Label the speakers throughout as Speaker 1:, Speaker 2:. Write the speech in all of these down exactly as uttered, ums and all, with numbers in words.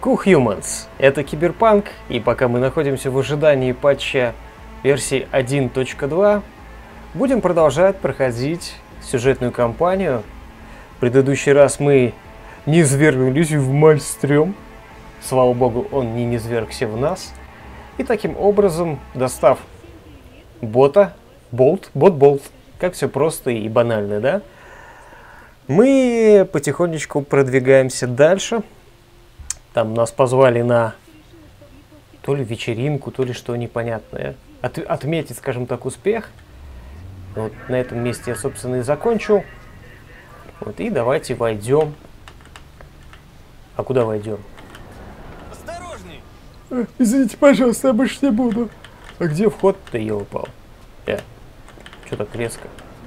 Speaker 1: Cool Humans. Это Киберпанк, и пока мы находимся в ожидании патча версии один точка два, будем продолжать проходить сюжетную кампанию. В предыдущий раз мы низвергнулись в Мальстрём. Слава богу, он не низвергся в нас. И таким образом, достав бота, болт, бот-болт, как все просто и банально, да? Мы потихонечку продвигаемся дальше. Там нас позвали на то ли вечеринку, то ли что непонятное. От, отметить, скажем так, успех. Вот на этом месте я, собственно, и закончу. Вот, и давайте войдем. А куда войдем?
Speaker 2: Осторожней!
Speaker 1: Э, извините, пожалуйста, я больше не буду. А где вход-то, елопал? Э, что так резко?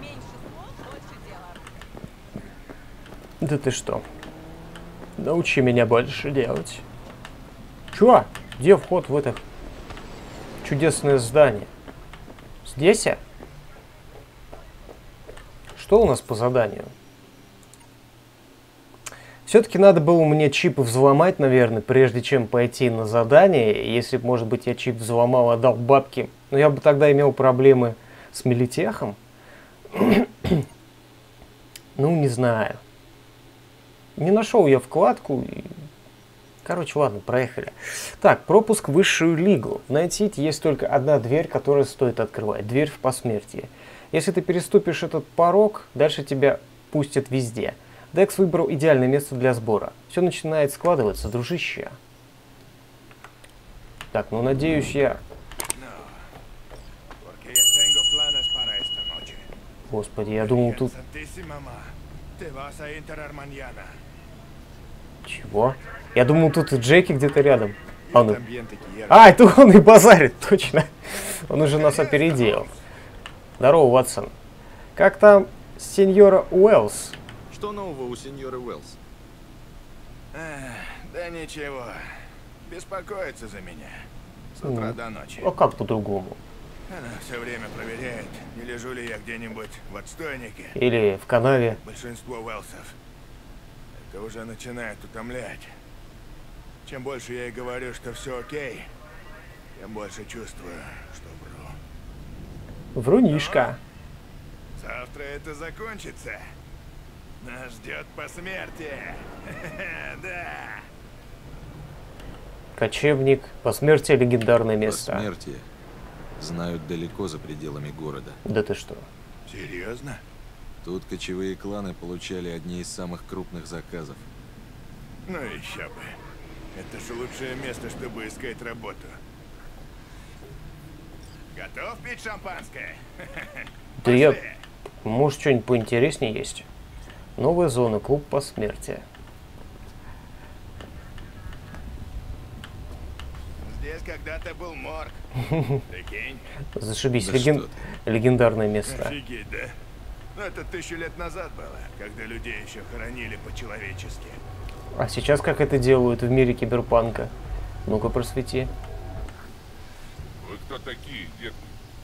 Speaker 1: Да ты что? Научи меня больше делать. Чё? Где вход в это чудесное здание? Здесь? А? Что у нас по заданию? Все-таки надо было мне чипы взломать, наверное, прежде чем пойти на задание. Если бы, может быть, я чип взломал, отдал бабки. Но я бы тогда имел проблемы с милитехом. Ну, не знаю. Не нашел я вкладку. И... Короче, ладно, проехали. Так, пропуск в высшую лигу. В Найт Сити есть только одна дверь, которую стоит открывать. Дверь в посмертие. Если ты переступишь этот порог, дальше тебя пустят везде. Декс выбрал идеальное место для сбора. Все начинает складываться, дружище. Так, ну надеюсь я... Господи, я думал тут... Чего? Я думал, тут и Джеки где-то рядом. А, ну... а, это он и базарит, точно. Он уже нас опередил. Здорово, Ватсон. Как там сеньора Уэллс?
Speaker 2: Что нового у сеньоры Уэллс?
Speaker 3: Эх, да ничего. Беспокоится за меня. С утра
Speaker 1: Mm.
Speaker 3: до ночи.
Speaker 1: А как по-другому?
Speaker 3: Она все время проверяет, не лежу ли я где-нибудь в отстойнике.
Speaker 1: Или в канаве?
Speaker 3: Большинство Уэллсов. Это уже начинает утомлять. Чем больше я ей говорю, что все окей, тем больше чувствую, что вру.
Speaker 1: Врунишка.
Speaker 3: Но завтра это закончится. Нас ждет посмертие. Да.
Speaker 1: Кочевник. Посмертие — легендарное место.
Speaker 2: Посмертие знают далеко за пределами города.
Speaker 1: Да ты что?
Speaker 3: Серьезно?
Speaker 2: Тут кочевые кланы получали одни из самых крупных заказов.
Speaker 3: Ну еще бы. Это же лучшее место, чтобы искать работу. Готов пить шампанское?
Speaker 1: Да я... Может, что-нибудь поинтереснее есть? Новая зона. Клуб посмертия.
Speaker 3: Здесь когда-то был морг. Прикинь?
Speaker 1: Зашибись.
Speaker 2: Да
Speaker 1: Леген...
Speaker 2: что ты.
Speaker 1: Легендарное место.
Speaker 3: Офигеть, да? Ну это тысячу лет назад было, когда людей еще хоронили по-человечески.
Speaker 1: А сейчас как это делают в мире киберпанка? Ну-ка, просвети.
Speaker 4: Вы кто такие, детки?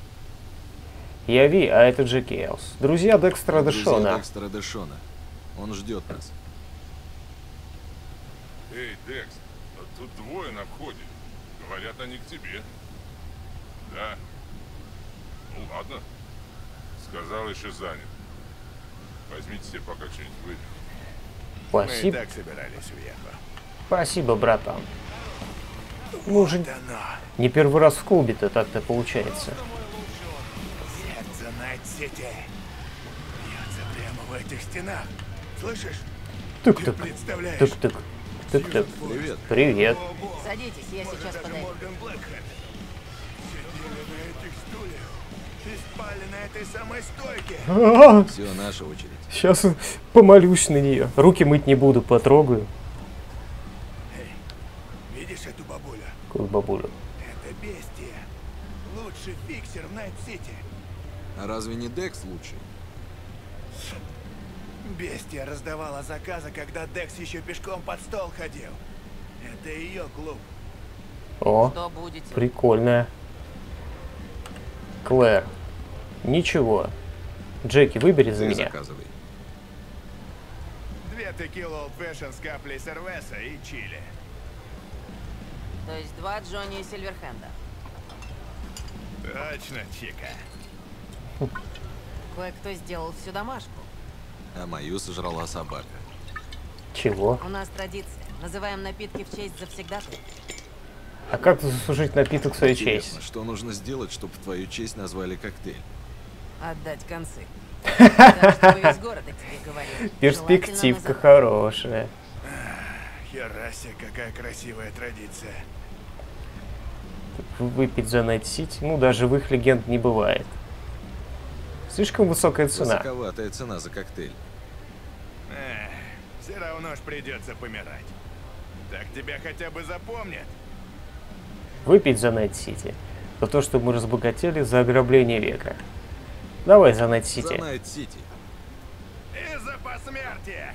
Speaker 1: Я Ви, а это Джеки Элс. Друзья Декстера
Speaker 2: Друзья
Speaker 1: Дэшона.
Speaker 2: Декстера Дэшона. Он ждет нас.
Speaker 4: Эй, Декс, а тут двое на входе. Говорят, они к тебе. Да? Ну ладно. Сказал, еще занят. Возьмите себе пока что-нибудь выпить.
Speaker 3: Мы и
Speaker 1: Спасибо.
Speaker 3: так собирались уехать.
Speaker 1: Спасибо, братан. Ну уже
Speaker 3: Да ну.
Speaker 1: не первый раз в клубе-то так-то получается.
Speaker 3: Сердце Найт-Сити бьется прямо в этих стенах. Слышишь?
Speaker 1: Тык-тык.
Speaker 3: Ты представляешь?
Speaker 1: Тык-тык. Тык-тык.
Speaker 2: Привет.
Speaker 1: Привет.
Speaker 5: Садитесь, я
Speaker 3: Может,
Speaker 5: сейчас
Speaker 3: это
Speaker 5: подойду.
Speaker 3: Морган Блэкхэт. Сидели на этих стульях и спали на этой самой стойке.
Speaker 1: А,
Speaker 2: Все, наша очередь.
Speaker 1: сейчас помолюсь на нее. Руки мыть не буду, потрогаю.
Speaker 3: Эй, видишь эту бабулю?
Speaker 1: Какую бабулю?
Speaker 3: Это бестия. Лучший фиксер в Найт-Сити.
Speaker 2: А разве не Декс лучший?
Speaker 3: Бестия раздавала заказы, когда Декс еще пешком под стол ходил. Это ее клуб.
Speaker 1: О,
Speaker 5: Что будете?
Speaker 1: прикольная. Клэр. Ничего. Джеки, выбери за
Speaker 2: Ты
Speaker 1: меня.
Speaker 2: заказывай.
Speaker 3: Две текила Old Fashion с каплей сервеса и чили.
Speaker 5: То есть два Джонни и Сильверхенда.
Speaker 3: Точно, Чика.
Speaker 5: Кое-кто сделал всю домашку.
Speaker 2: А мою сожрала собака.
Speaker 1: Чего?
Speaker 5: У нас традиция. Называем напитки в честь завсегдатая.
Speaker 1: А как заслужить напиток в свою
Speaker 2: Интересно,
Speaker 1: честь?
Speaker 2: что нужно сделать, чтобы в твою честь назвали коктейль?
Speaker 5: Отдать концы. Даже чтобы весь город о тебе говорил.
Speaker 1: Перспективка
Speaker 5: Желательно
Speaker 1: хорошая.
Speaker 3: Херасе, какая красивая традиция.
Speaker 1: Выпить за Найт-Сити, ну даже в их легенд не бывает. Слишком высокая цена.
Speaker 2: Высоковатая цена за коктейль.
Speaker 3: Эх, все равно ж придется помирать. Так тебя хотя бы запомнят.
Speaker 1: Выпить за Найт-Сити. За то, что мы разбогатели за ограбление века. Давай за
Speaker 2: За
Speaker 1: Найт-Сити.
Speaker 2: Найт-Сити.
Speaker 3: И за посмертие.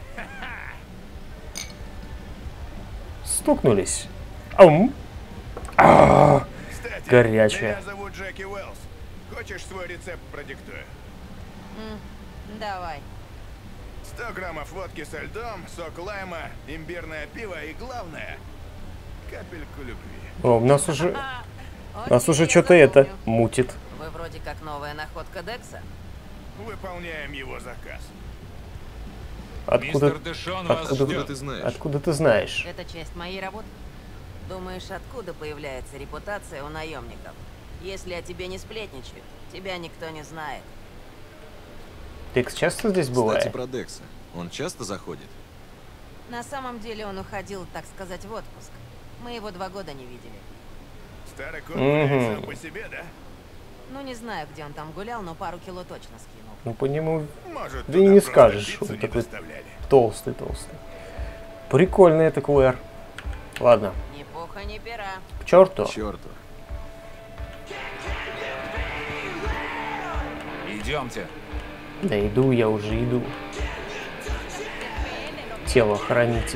Speaker 1: Стукнулись. Ам. А,
Speaker 3: Кстати,
Speaker 1: горячая.
Speaker 3: меня зовут Джеки Уэллс. Хочешь свой рецепт продиктую?
Speaker 5: М, Давай.
Speaker 3: сто граммов водки со льдом, сок лайма, имбирное пиво и, главное, капельку любви.
Speaker 1: О, у нас уже,
Speaker 5: А,
Speaker 1: у нас
Speaker 5: окей,
Speaker 1: уже
Speaker 5: я
Speaker 1: что-то это
Speaker 5: запомню.
Speaker 1: мутит.
Speaker 5: Вы вроде как новая находка Декса.
Speaker 3: Выполняем его заказ.
Speaker 1: Откуда,
Speaker 6: Мистер Дэшон вас
Speaker 1: откуда,
Speaker 2: Откуда
Speaker 6: ждет.
Speaker 2: ты знаешь?
Speaker 1: откуда ты знаешь?
Speaker 5: Это часть моей работы. Думаешь, откуда появляется репутация у наемников? Если о тебе не сплетничают, тебя никто не знает.
Speaker 1: Декс часто здесь
Speaker 2: Кстати,
Speaker 1: бывает?
Speaker 2: про Декса. Он часто заходит?
Speaker 5: На самом деле он уходил, так сказать, в отпуск. Мы его два года не видели.
Speaker 3: Старый кот
Speaker 1: Мгм.
Speaker 3: гуляет сам по себе, да?
Speaker 5: Ну, не знаю, где он там гулял, но пару кило точно скинул.
Speaker 1: Ну по нему
Speaker 3: Может,
Speaker 1: Да и
Speaker 3: туда
Speaker 1: не
Speaker 3: просто
Speaker 1: скажешь,
Speaker 3: пиццу
Speaker 1: он
Speaker 3: не
Speaker 1: такой-
Speaker 3: доставляли.
Speaker 1: толстый, толстый. Прикольный это Клэр. Ладно,
Speaker 5: Ни пуха, ни пера.
Speaker 1: к черту.
Speaker 2: К черту.
Speaker 6: Идемте.
Speaker 1: Да иду, я уже иду. Телохранитель.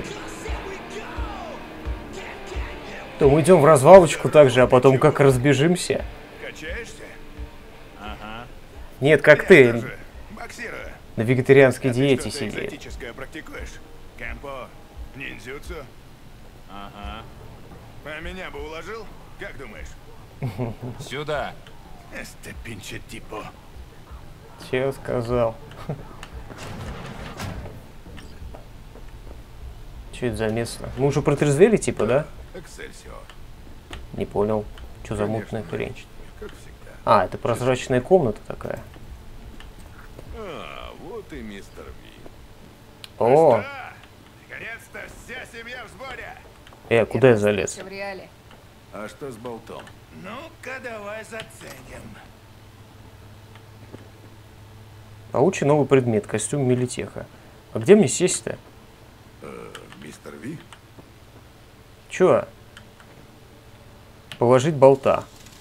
Speaker 1: То мы идем в развалочку также, а потом как разбежимся.
Speaker 3: Качаешься? Ага.
Speaker 1: Нет, как
Speaker 3: Я
Speaker 1: ты
Speaker 3: тоже. Боксирую.
Speaker 1: на вегетарианской
Speaker 3: А ты
Speaker 1: диете
Speaker 3: что-то
Speaker 1: сидит.
Speaker 3: экзотическое практикуешь? Кэмпо? Ниндзюцу?
Speaker 6: Ага.
Speaker 3: А меня бы уложил? Как думаешь?
Speaker 6: Сюда.
Speaker 3: Este pinche tipo.
Speaker 1: Че сказал? Че это за место? Мы уже протрезвели, типа, да?
Speaker 3: Эксельсиор.
Speaker 1: Не понял. Что за
Speaker 3: Конечно,
Speaker 1: мутная хрень?
Speaker 3: наличными, как всегда.
Speaker 1: А, это прозрачная комната такая.
Speaker 3: А, вот и мистер Ви.
Speaker 1: О,
Speaker 3: Что? Наконец-то вся семья в сборе.
Speaker 1: э, куда я залез?
Speaker 7: В реале.
Speaker 3: А что с болтом? Ну-ка, давай заценим.
Speaker 1: Получи новый предмет, костюм милитеха. А где мне сесть-то?
Speaker 3: Э, мистер Ви?
Speaker 1: Чё? Положить болта.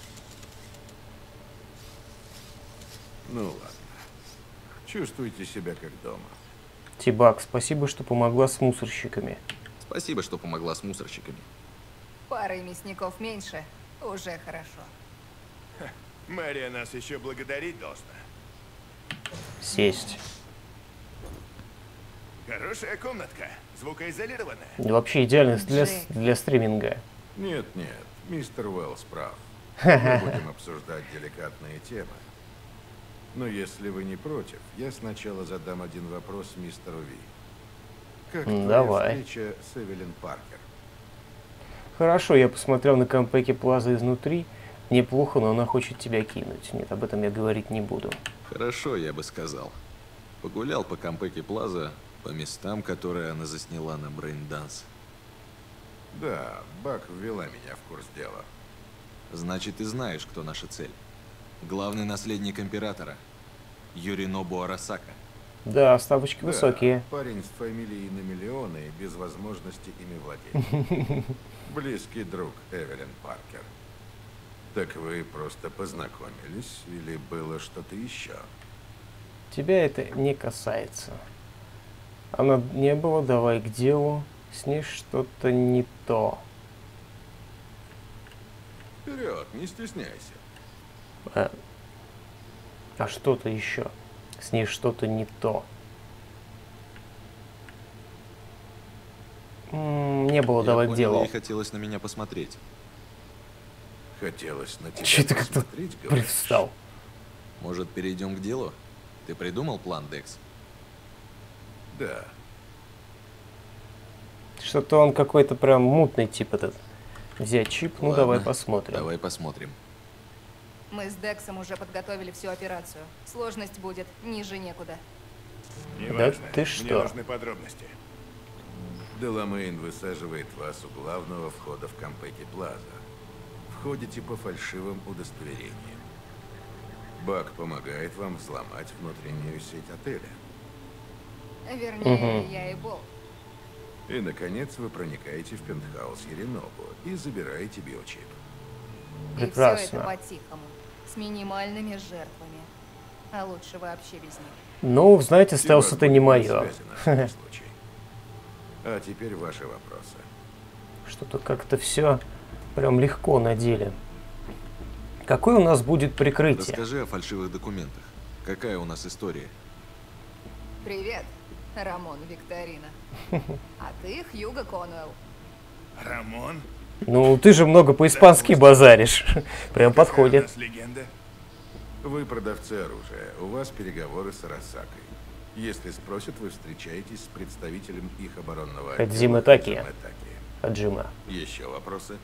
Speaker 3: Ну ладно. Чувствуйте себя как дома.
Speaker 1: Тибак, спасибо, что помогла с мусорщиками.
Speaker 2: Спасибо, что помогла с мусорщиками.
Speaker 7: Парой мясников меньше. Уже хорошо.
Speaker 3: Мэрия нас еще благодарить должна.
Speaker 1: Сесть.
Speaker 3: Хорошая комнатка. Звукоизолированная.
Speaker 1: Вообще идеально для, с-
Speaker 7: Джек.
Speaker 1: для стриминга.
Speaker 8: Нет, нет, мистер Уэллс прав. Мы будем обсуждать деликатные темы. Но если вы не против, я сначала задам один вопрос мистеру Ви. Как
Speaker 1: М,
Speaker 8: твоя
Speaker 1: давай.
Speaker 8: встреча с Эвелин Паркер?
Speaker 1: Хорошо, я посмотрел на Кампеки Плаза изнутри. Неплохо, но она хочет тебя кинуть. Нет, об этом я говорить не буду.
Speaker 2: Хорошо, я бы сказал. Погулял по Кампеки Плаза, по местам, которые она засняла на Брейнданс.
Speaker 8: Да, Бак ввела меня в курс дела.
Speaker 2: Значит, ты знаешь, кто наша цель. Главный наследник императора. Юринобу Арасака.
Speaker 1: Да, ставочки
Speaker 8: Да,
Speaker 1: высокие.
Speaker 8: парень с фамилией на миллионы и без возможности ими владеть. Близкий друг Эвелин Паркер. Так вы просто познакомились или было что-то еще?
Speaker 1: Тебя это не касается. Она не было, давай к делу. С ней что-то не то.
Speaker 8: Вперед, не стесняйся.
Speaker 1: А, а что-то еще. С ней что-то не то. М, не было,
Speaker 2: Я
Speaker 1: давай к
Speaker 2: понял,
Speaker 1: делу.
Speaker 2: ей хотелось на меня посмотреть.
Speaker 8: Хотелось на тебя
Speaker 1: Че ты как-то
Speaker 8: посмотреть, говоришь?
Speaker 1: привстал?
Speaker 2: Может, перейдем к делу? Ты придумал план, Декс?
Speaker 8: Да.
Speaker 1: Что-то он какой-то прям мутный тип этот. Взять чип, ну
Speaker 2: Ладно,
Speaker 1: давай посмотрим.
Speaker 2: Давай посмотрим.
Speaker 7: Мы с Дексом уже подготовили всю операцию. Сложность будет ниже некуда.
Speaker 3: Неважно.
Speaker 1: ты
Speaker 3: Мне
Speaker 1: что?
Speaker 3: нужны подробности.
Speaker 8: Деламейн высаживает вас у главного входа в Кампеки Плаза. Входите по фальшивым удостоверениям. Бак помогает вам взломать внутреннюю сеть отеля.
Speaker 7: Вернее,
Speaker 1: Мгм.
Speaker 7: я и Бол.
Speaker 8: И, наконец, вы проникаете в пентхаус Еринобу и забираете биочип.
Speaker 7: И все
Speaker 1: Прекрасно.
Speaker 7: это по-тихому. С минимальными жертвами. А лучше вообще без них.
Speaker 1: Ну, знаете,
Speaker 8: И
Speaker 1: стелс
Speaker 8: вас
Speaker 1: это не
Speaker 8: будет на
Speaker 1: мое.
Speaker 8: связи на всякий случай. А теперь ваши вопросы.
Speaker 1: Что-то как-то все прям легко на деле. Какое у нас будет прикрытие?
Speaker 2: Расскажи о фальшивых документах. Какая у нас история?
Speaker 7: Привет, Рамон Викторина. А ты Хьюго Конуэлл.
Speaker 3: Рамон?
Speaker 1: Ну, ты же много по-испански базаришь. Прям
Speaker 3: Какая у
Speaker 1: подходит.
Speaker 3: нас легенда?
Speaker 8: Вы продавцы оружия. У вас переговоры с Арасакой. Если спросят, вы встречаетесь с представителем их оборонного отдела.
Speaker 1: Хадзиме Таки.
Speaker 8: Хадзиме Таки.
Speaker 1: Хаджима.
Speaker 8: Еще вопросы?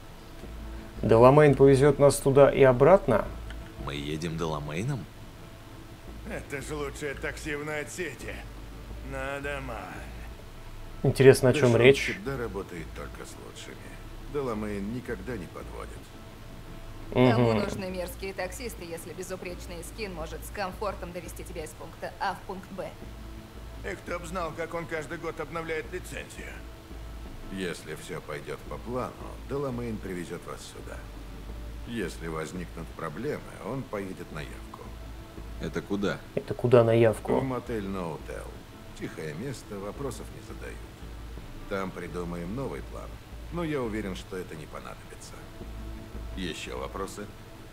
Speaker 1: Деламейн повезет нас туда и обратно.
Speaker 2: Мы едем Деламейном?
Speaker 3: Это же лучшее такси в Найт-Сити. Надо мать.
Speaker 1: Интересно, о чем
Speaker 8: Дэшон
Speaker 1: речь?
Speaker 8: всегда работает только с лучшими. Деламейн никогда не подводит.
Speaker 7: Кому
Speaker 1: Мгм.
Speaker 7: нужны мерзкие таксисты, если безупречный скин может с комфортом довести тебя из пункта А в пункт Б?
Speaker 3: И кто б знал, как он каждый год обновляет лицензию.
Speaker 8: Если все пойдет по плану, Деламейн привезет вас сюда. Если возникнут проблемы, он поедет на явку.
Speaker 2: Это куда?
Speaker 1: Это куда на
Speaker 8: В
Speaker 1: явку?
Speaker 8: мотель Ноутел. Тихое место, вопросов не задают. Там придумаем новый план, но я уверен, что это не понадобится. Еще вопросы?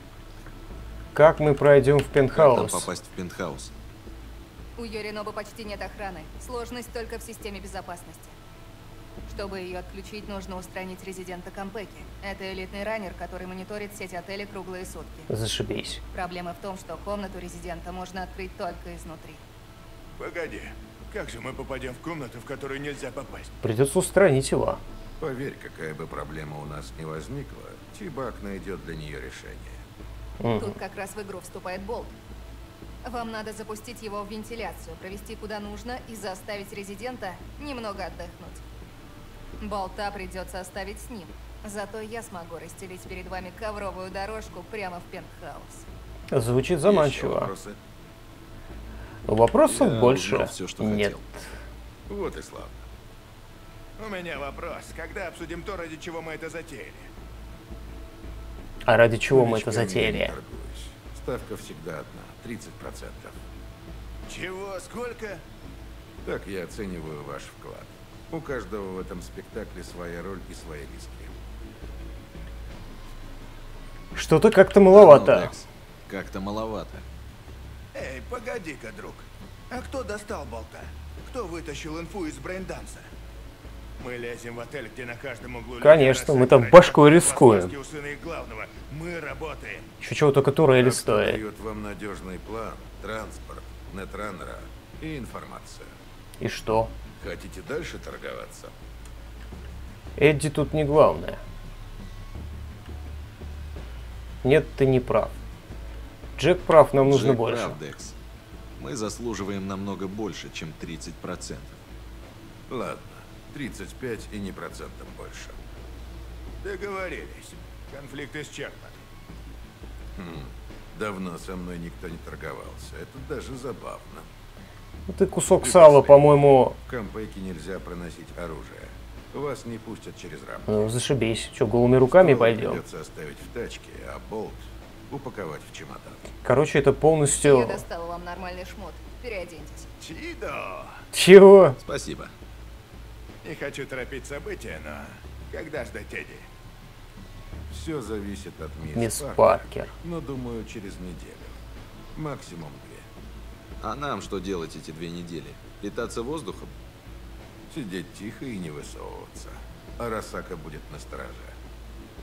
Speaker 1: Как мы пройдем в
Speaker 2: Как нам
Speaker 1: пентхаус?
Speaker 2: попасть в пентхаус?
Speaker 7: У Йоринобы почти нет охраны. Сложность только в системе безопасности. Чтобы ее отключить, нужно устранить резидента Кампеки. Это элитный раннер, который мониторит сеть отелей круглые сутки.
Speaker 1: Зашибись.
Speaker 7: Проблема в том, что комнату резидента можно открыть только изнутри.
Speaker 3: Погоди, как же мы попадем в комнату, в которую нельзя попасть?
Speaker 1: Придется устранить его.
Speaker 8: Поверь, какая бы проблема у нас ни возникла, Тибак найдет для нее решение.
Speaker 1: Мгм.
Speaker 7: Тут как раз в игру вступает Болт. Вам надо запустить его в вентиляцию, провести куда нужно и заставить резидента немного отдохнуть. Болта придется оставить с ним. Зато я смогу расстелить перед вами ковровую дорожку прямо в пентхаус.
Speaker 1: Звучит
Speaker 8: Еще
Speaker 1: заманчиво.
Speaker 8: вопросы?
Speaker 1: Вопросов
Speaker 2: Я
Speaker 1: больше
Speaker 2: узнал всё, что
Speaker 1: нет.
Speaker 2: хотел.
Speaker 8: Вот и славно.
Speaker 3: У меня вопрос. Когда обсудим то, ради чего мы это затеяли?
Speaker 1: А ради чего мы это
Speaker 8: Новичками я не
Speaker 1: затеяли?
Speaker 8: торгуюсь. Ставка всегда одна, тридцать процентов.
Speaker 3: Чего? Сколько?
Speaker 8: Так я оцениваю ваш вклад. У каждого в этом спектакле своя роль и свои риски.
Speaker 1: Что-то как-то
Speaker 2: Ну,
Speaker 1: маловато.
Speaker 2: Декс, как-то маловато.
Speaker 3: Эй, погоди-ка, друг. А кто достал болта? Кто вытащил инфу из брейнданса? Мы лезем в отель, где на каждом углу... люди
Speaker 1: Конечно, мы
Speaker 3: бросают
Speaker 1: там
Speaker 3: ради
Speaker 1: башкой
Speaker 3: того,
Speaker 1: рискуем.
Speaker 3: маски у сына их главного. Мы работаем.
Speaker 1: Еще чего только Турели
Speaker 8: А кто
Speaker 1: стоит.
Speaker 8: дает вам надежный план, транспорт, нетраннера и информацию.
Speaker 1: И что?
Speaker 8: Хотите дальше торговаться?
Speaker 1: Эдди тут не главное. Нет, ты не прав. Джек прав, нам нужно
Speaker 2: Джек
Speaker 1: больше.
Speaker 2: прав, Декс. Мы заслуживаем намного больше, чем тридцать процентов.
Speaker 8: Ладно, тридцать пять и не процентом больше.
Speaker 3: Договорились. Конфликт исчерпан.
Speaker 8: Хм, давно со мной никто не торговался. Это даже забавно.
Speaker 1: Ну ты кусок сала, по-моему,
Speaker 8: В Кампеке нельзя проносить оружие. Вас не пустят через рамки.
Speaker 1: ну, зашибись. Че, голыми руками
Speaker 8: Ствол
Speaker 1: пойдем?
Speaker 8: Придется оставить в тачке, а болт упаковать в чемодан.
Speaker 1: Короче, это
Speaker 7: Я
Speaker 1: полностью...
Speaker 7: достала вам нормальный шмот. Переоденьтесь.
Speaker 3: Чидо!
Speaker 1: Чего?
Speaker 2: Спасибо.
Speaker 3: Не хочу торопить события, но когда ждать Эдди?
Speaker 8: Все зависит от мисс,
Speaker 1: Мисс
Speaker 8: Паркер,
Speaker 1: Паркер.
Speaker 8: но думаю, через неделю. Максимум две.
Speaker 2: А нам что делать эти две недели? Питаться воздухом?
Speaker 8: Сидеть тихо и не высовываться. Арасака будет на страже.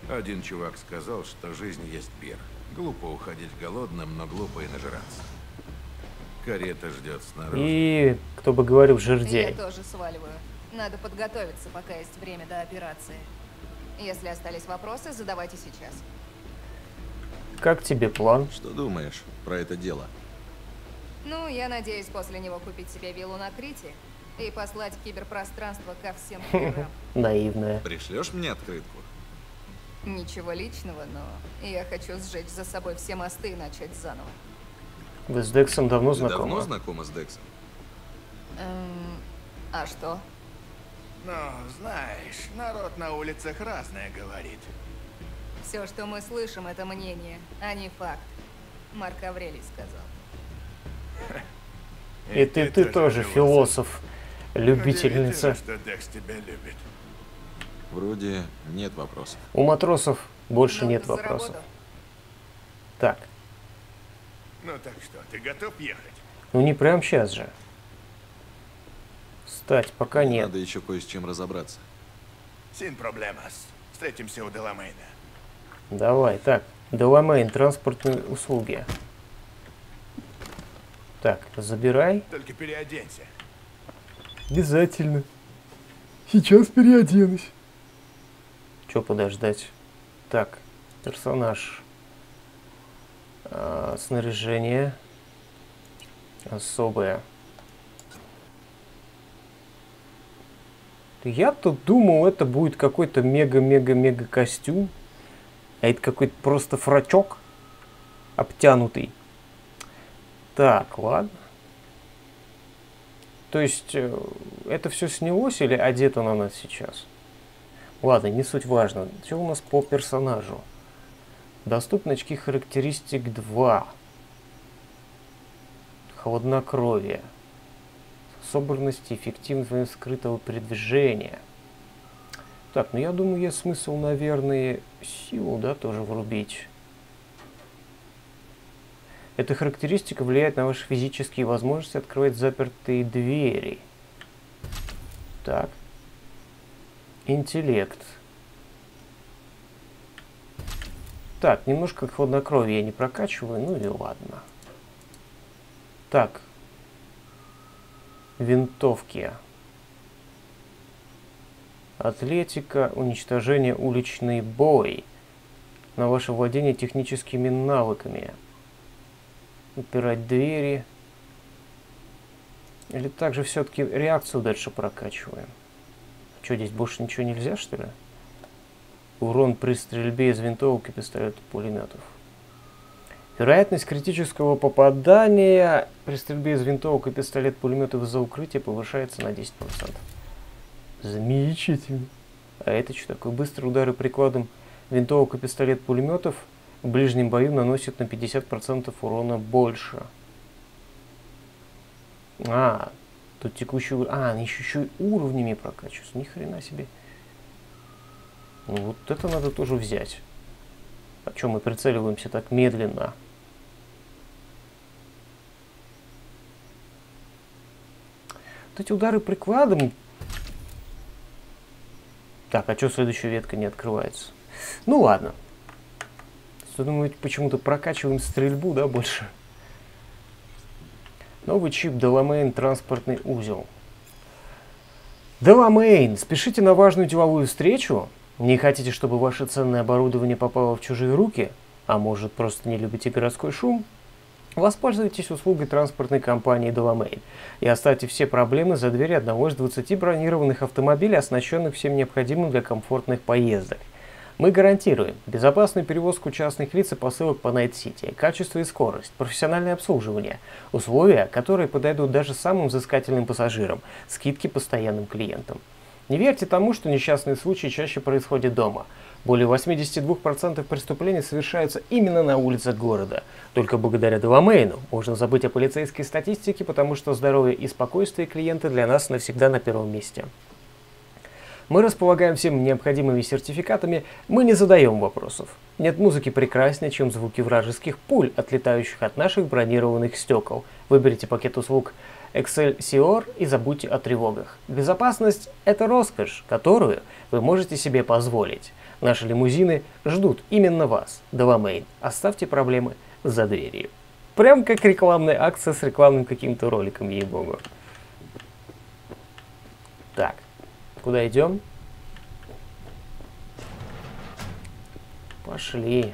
Speaker 8: Один чувак сказал, что жизнь есть пир. Глупо уходить голодным, но глупо и нажраться. Карета ждет снаружи.
Speaker 1: И, кто бы говорил,
Speaker 7: Я
Speaker 1: жердяй.
Speaker 7: тоже сваливаю. Надо подготовиться, пока есть время до операции. Если остались вопросы, задавайте сейчас.
Speaker 1: Как тебе план?
Speaker 2: Что думаешь про это дело?
Speaker 7: Ну, я надеюсь после него купить себе виллу на Крите и послать киберпространство ко всем мирам.
Speaker 1: Наивная.
Speaker 2: Пришлешь мне открытку?
Speaker 7: Ничего личного, но я хочу сжечь за собой все мосты и начать заново.
Speaker 1: Вы с Дексом давно
Speaker 2: Ты
Speaker 1: знакомы?
Speaker 2: давно знакома с Дексом?
Speaker 7: Эм, а что?
Speaker 3: Ну, знаешь, народ на улицах разное говорит.
Speaker 7: Все, что мы слышим, это мнение, а не факт. Марк Аврелий сказал.
Speaker 1: И ты, ты тоже философ,
Speaker 3: Удивительно,
Speaker 1: любительница.
Speaker 3: что Декс тебя любит.
Speaker 2: Вроде нет вопросов.
Speaker 1: У матросов больше
Speaker 7: Ну,
Speaker 1: нет
Speaker 7: за
Speaker 1: вопросов.
Speaker 7: работу.
Speaker 1: Так,
Speaker 3: Ну так что, ты готов ехать?
Speaker 1: ну не прям сейчас же. Встать пока нет.
Speaker 2: Надо еще кое с чем разобраться.
Speaker 3: Син проблемас. Встретимся у Деламейна.
Speaker 1: Давай, так. Деламейн, транспортные услуги. Так, забирай.
Speaker 3: Только переоденься.
Speaker 1: Обязательно. Сейчас переоденусь. Че подождать? Так, персонаж. А, снаряжение. Особое. Я тут думал, это будет какой-то мега-мега-мега костюм. А это какой-то просто фрачок обтянутый. Так, ладно. То есть, э, это все снялось или одето на нас сейчас? Ладно, не суть важно. Что у нас по персонажу? Доступны очки характеристик два. Хладнокровие. Собранность и эффективность скрытого передвижения. Так, ну я думаю, есть смысл, наверное, силу, да, тоже врубить. Эта характеристика влияет на ваши физические возможности открывать запертые двери. Так. Интеллект. Так, немножко хладнокровие я не прокачиваю, ну и ладно. Так. Винтовки. Атлетика, уничтожение, уличный бой. На ваше владение техническими навыками. Упирать двери. Или также все-таки реакцию дальше прокачиваем. Что, здесь больше ничего нельзя, что ли? Урон при стрельбе из винтовок и пистолетов, пулеметов. Вероятность критического попадания при стрельбе из винтовок и пистолет-пулеметов из-за укрытия повышается на десять процентов. Замечательно. А это что такое? Быстрые удары прикладом винтовок и пистолет-пулеметов в ближнем бою наносят на пятьдесят процентов урона больше. А, тут текущий уровень. А, они еще, еще и уровнями прокачиваются. Ни хрена себе. Ну, вот это надо тоже взять. А что мы прицеливаемся так медленно? Вот эти удары прикладом. Так, а что следующая ветка не открывается? Ну ладно. Думаю, почему-то прокачиваем стрельбу, да, больше. Новый чип Деламейн, транспортный узел. Деламейн, спешите на важную деловую встречу? Не хотите, чтобы ваше ценное оборудование попало в чужие руки? А может, просто не любите городской шум? Воспользуйтесь услугой транспортной компании Деламейн и оставьте все проблемы за дверью одного из двадцати бронированных автомобилей, оснащенных всем необходимым для комфортных поездок. Мы гарантируем безопасную перевозку частных лиц и посылок по Найт-Сити, качество и скорость, профессиональное обслуживание, условия, которые подойдут даже самым взыскательным пассажирам, скидки постоянным клиентам. Не верьте тому, что несчастные случаи чаще происходят дома. Более восьмидесяти двух процентов преступлений совершаются именно на улицах города. Только благодаря Деламейну можно забыть о полицейской статистике, потому что здоровье и спокойствие клиента для нас навсегда на первом месте. Мы располагаем всеми необходимыми сертификатами, мы не задаем вопросов. Нет музыки прекраснее, чем звуки вражеских пуль, отлетающих от наших бронированных стекол. Выберите пакет услуг Excelsior и забудьте о тревогах. Безопасность – это роскошь, которую вы можете себе позволить. Наши лимузины ждут именно вас, Деламейн. Оставьте проблемы за дверью. Прям как рекламная акция с рекламным каким-то роликом, ей-богу. Так, куда идем? Пошли.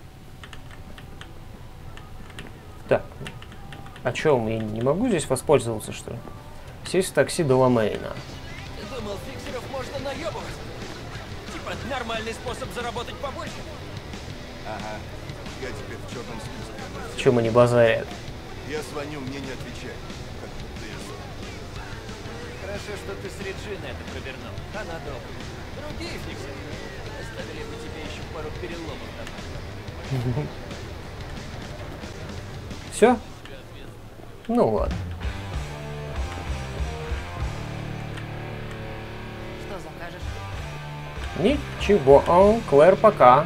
Speaker 1: Так, а чё, я не могу здесь воспользоваться, что ли? Сесть в такси Деламейна.
Speaker 9: Ты думал, фиксеров можно наебывать? Типа нормальный способ заработать побольше?
Speaker 3: Ага. Я теперь в черном списке.
Speaker 1: Чё мы не базарят?
Speaker 3: Я звоню, мне не отвечай. Как будто я сон.
Speaker 9: Хорошо, что ты с Реджиной это провернул. Она добрая. Другие фиксеры оставили бы тебе еще пару переломов там.
Speaker 1: Все? Ну ладно.
Speaker 5: Что закажешь?
Speaker 1: Ничего. О, Клэр, пока.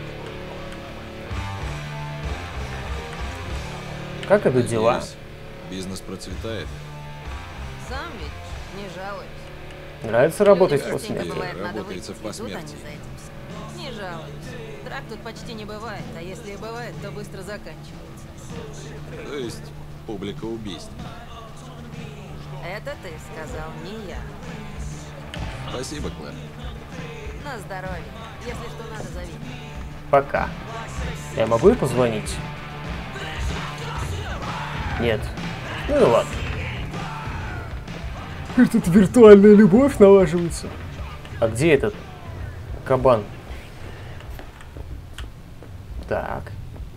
Speaker 1: Как идут дела?
Speaker 2: Надеюсь, бизнес процветает.
Speaker 5: Сам видишь, не жалуюсь.
Speaker 1: Нравится работать
Speaker 5: Людям
Speaker 1: после
Speaker 5: частенько
Speaker 1: смерти?
Speaker 5: бывает, надо
Speaker 2: Работается
Speaker 5: выпить,
Speaker 2: в
Speaker 5: идут они
Speaker 2: посмертии.
Speaker 5: за этим. Не жалуюсь. Драк тут почти не бывает, а если и бывает, то быстро заканчивается.
Speaker 2: То есть публика убийств.
Speaker 5: Это ты сказал, не я.
Speaker 2: Спасибо, Клэр.
Speaker 5: На здоровье. Если что надо, зови.
Speaker 1: Пока. Я могу ей позвонить? Нет. Ну и ладно. Тут виртуальная любовь налаживается. А где этот кабан? Так.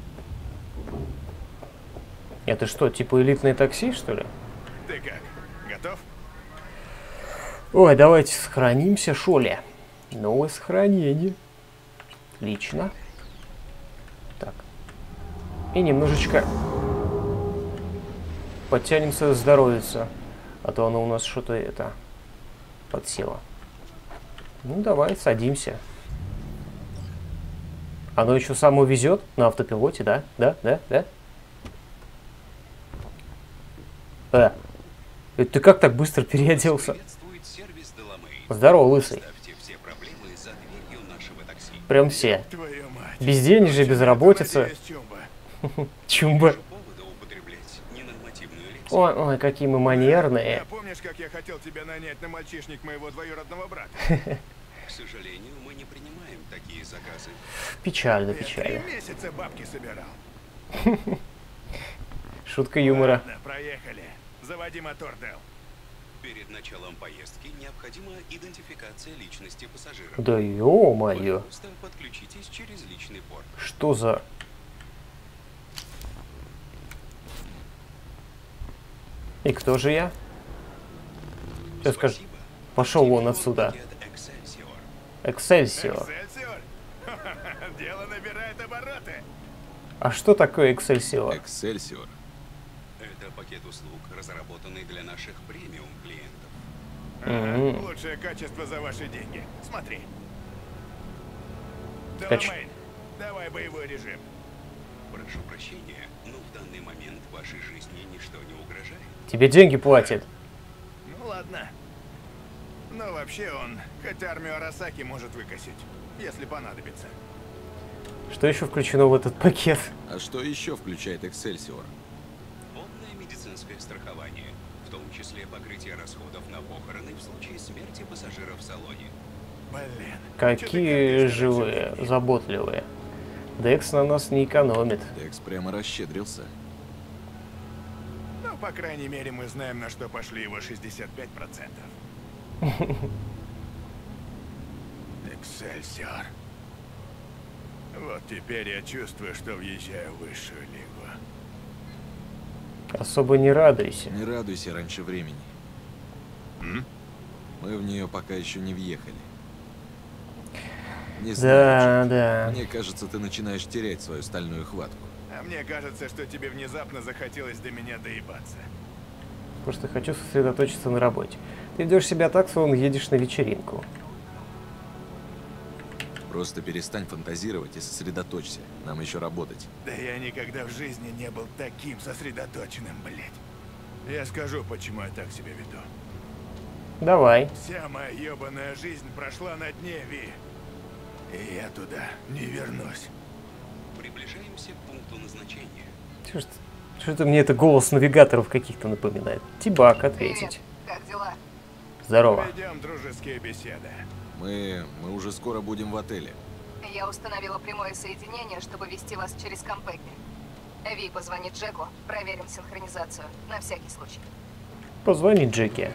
Speaker 1: Это что, типа элитное такси, что ли?
Speaker 3: Ты как? Готов?
Speaker 1: Ой, давайте сохранимся, шоли. Новое сохранение. Отлично. Так. И немножечко подтянемся здоровиться. А то оно у нас что-то это подсело. Ну, давай, садимся. Оно еще само везет на автопилоте, да? Да, да, да? Э, это ты как так быстро переоделся? Здорово, лысый. Прям все.
Speaker 3: Твою мать.
Speaker 1: Безденежье, безработица.
Speaker 3: Надеюсь, Чумба.
Speaker 1: Чумба. Ой, ой, какие мы манерные.
Speaker 3: Я помнишь, как я хотел тебя нанять на мальчишник моего двоюродного брата?
Speaker 10: К сожалению, мы не принимаем такие заказы.
Speaker 1: Печально,
Speaker 3: Я три
Speaker 1: печально.
Speaker 3: месяца бабки собирал.
Speaker 1: Шутка юмора.
Speaker 3: Ладно, проехали. Заводи мотор, Дэл.
Speaker 10: Перед началом поездки необходима идентификация личности пассажира.
Speaker 1: Да ё-моё.
Speaker 10: Пожалуйста, подключитесь через личный порт.
Speaker 1: Что за... И кто же я? Сейчас скажу.
Speaker 10: Спасибо.
Speaker 1: Пошел вон
Speaker 10: Тебе
Speaker 1: отсюда.
Speaker 10: пакет Excelsior.
Speaker 1: Эксельсиор.
Speaker 3: Эксельсиор? Дело набирает обороты.
Speaker 1: А что такое Эксельсиор?
Speaker 2: Эксельсиор.
Speaker 10: Это пакет услуг, разработанный для наших премиум клиентов.
Speaker 1: М.
Speaker 3: Лучшее качество за ваши деньги. Смотри.
Speaker 1: Кач-
Speaker 3: Деламейн, давай боевой режим.
Speaker 10: Прошу прощения, но в данный момент вашей жизни ничто не угрожает.
Speaker 1: Тебе деньги платят.
Speaker 3: Ну ладно. Но вообще он, хоть армию Арасаки может выкосить, если понадобится.
Speaker 1: Что еще включено в этот пакет?
Speaker 2: А что еще включает Эксельсиор?
Speaker 10: Полное медицинское страхование, в том числе покрытие расходов на похороны в случае смерти пассажира в салоне.
Speaker 3: Блин.
Speaker 1: Какие живые, заботливые. Декс на нас не экономит.
Speaker 2: Декс прямо расщедрился.
Speaker 3: Ну, по крайней мере, мы знаем, на что пошли его шестьдесят пять процентов. Эксельсиор. Вот теперь я чувствую, что въезжаю в высшую лигу.
Speaker 1: Особо не радуйся.
Speaker 2: Не радуйся раньше времени.
Speaker 3: М?
Speaker 2: Мы в нее пока еще не въехали. Не
Speaker 1: Да,
Speaker 2: знаю,
Speaker 1: да.
Speaker 2: Мне кажется, ты начинаешь терять свою стальную хватку.
Speaker 3: А мне кажется, что тебе внезапно захотелось до меня доебаться.
Speaker 1: Просто хочу сосредоточиться на работе. Ты ведешь себя так, словно едешь на вечеринку.
Speaker 2: Просто перестань фантазировать и сосредоточься. Нам еще работать.
Speaker 3: Да я никогда в жизни не был таким сосредоточенным, блядь. Я скажу, почему я так себя веду.
Speaker 1: Давай.
Speaker 3: Вся моя ебаная жизнь прошла на дне, Ви. И я туда не вернусь.
Speaker 10: Приближаемся к пункту назначения.
Speaker 1: Что ж- Что-то мне это голос навигаторов каких-то напоминает. Тибак, ответить.
Speaker 7: Как дела?
Speaker 1: Здорово.
Speaker 3: Ведем дружеские беседы.
Speaker 2: Мы... мы уже скоро будем в отеле.
Speaker 7: Я установила прямое соединение, чтобы вести вас через Кампеки. Ви, позвони Джеку, проверим синхронизацию, на всякий случай.
Speaker 1: Позвони Джеки.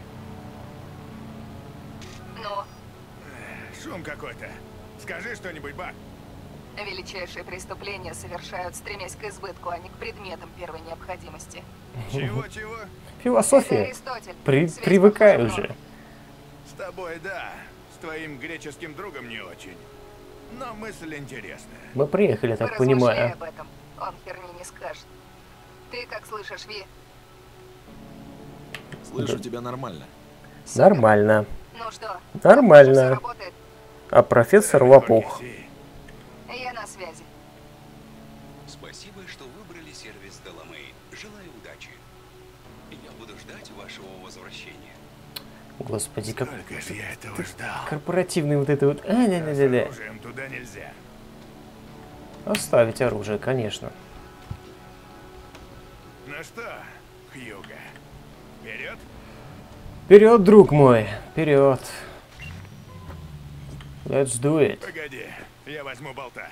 Speaker 7: Ну,
Speaker 3: Шум какой-то. Скажи что-нибудь, Бак.
Speaker 7: величайшие преступления совершают, стремясь к избытку, а не к предметам первой необходимости.
Speaker 3: Чего-чего?
Speaker 7: Это
Speaker 1: Философия.
Speaker 7: Аристотель.
Speaker 1: При...
Speaker 7: Связь
Speaker 1: Привыкай
Speaker 7: похожа
Speaker 1: уже.
Speaker 7: много.
Speaker 3: С тобой, да. С твоим греческим другом не очень. Но мысль интересная.
Speaker 1: Мы приехали, так
Speaker 7: Поразмышляй
Speaker 1: понимаю.
Speaker 7: об этом. Он херни не скажет. Ты как слышишь, Ви?
Speaker 2: Слышу тебя нормально.
Speaker 1: Нормально.
Speaker 7: Ну что?
Speaker 1: Нормально.
Speaker 7: Всё работает?
Speaker 1: А профессор лопух.
Speaker 7: Я на связи.
Speaker 10: Спасибо, что выбрали сервис Деламей. Желаю удачи. Я буду ждать вашего возвращения.
Speaker 1: Господи, как
Speaker 3: Сколько же я этого ждал.
Speaker 1: корпоративный вот это вот. А, да, да,
Speaker 3: С
Speaker 1: да, да.
Speaker 3: оружием туда нельзя.
Speaker 1: Оставить оружие, конечно.
Speaker 3: Ну что, Хьюго, вперед?
Speaker 1: Вперед, друг мой, вперед. Let's do it.
Speaker 3: Погоди, я возьму болта.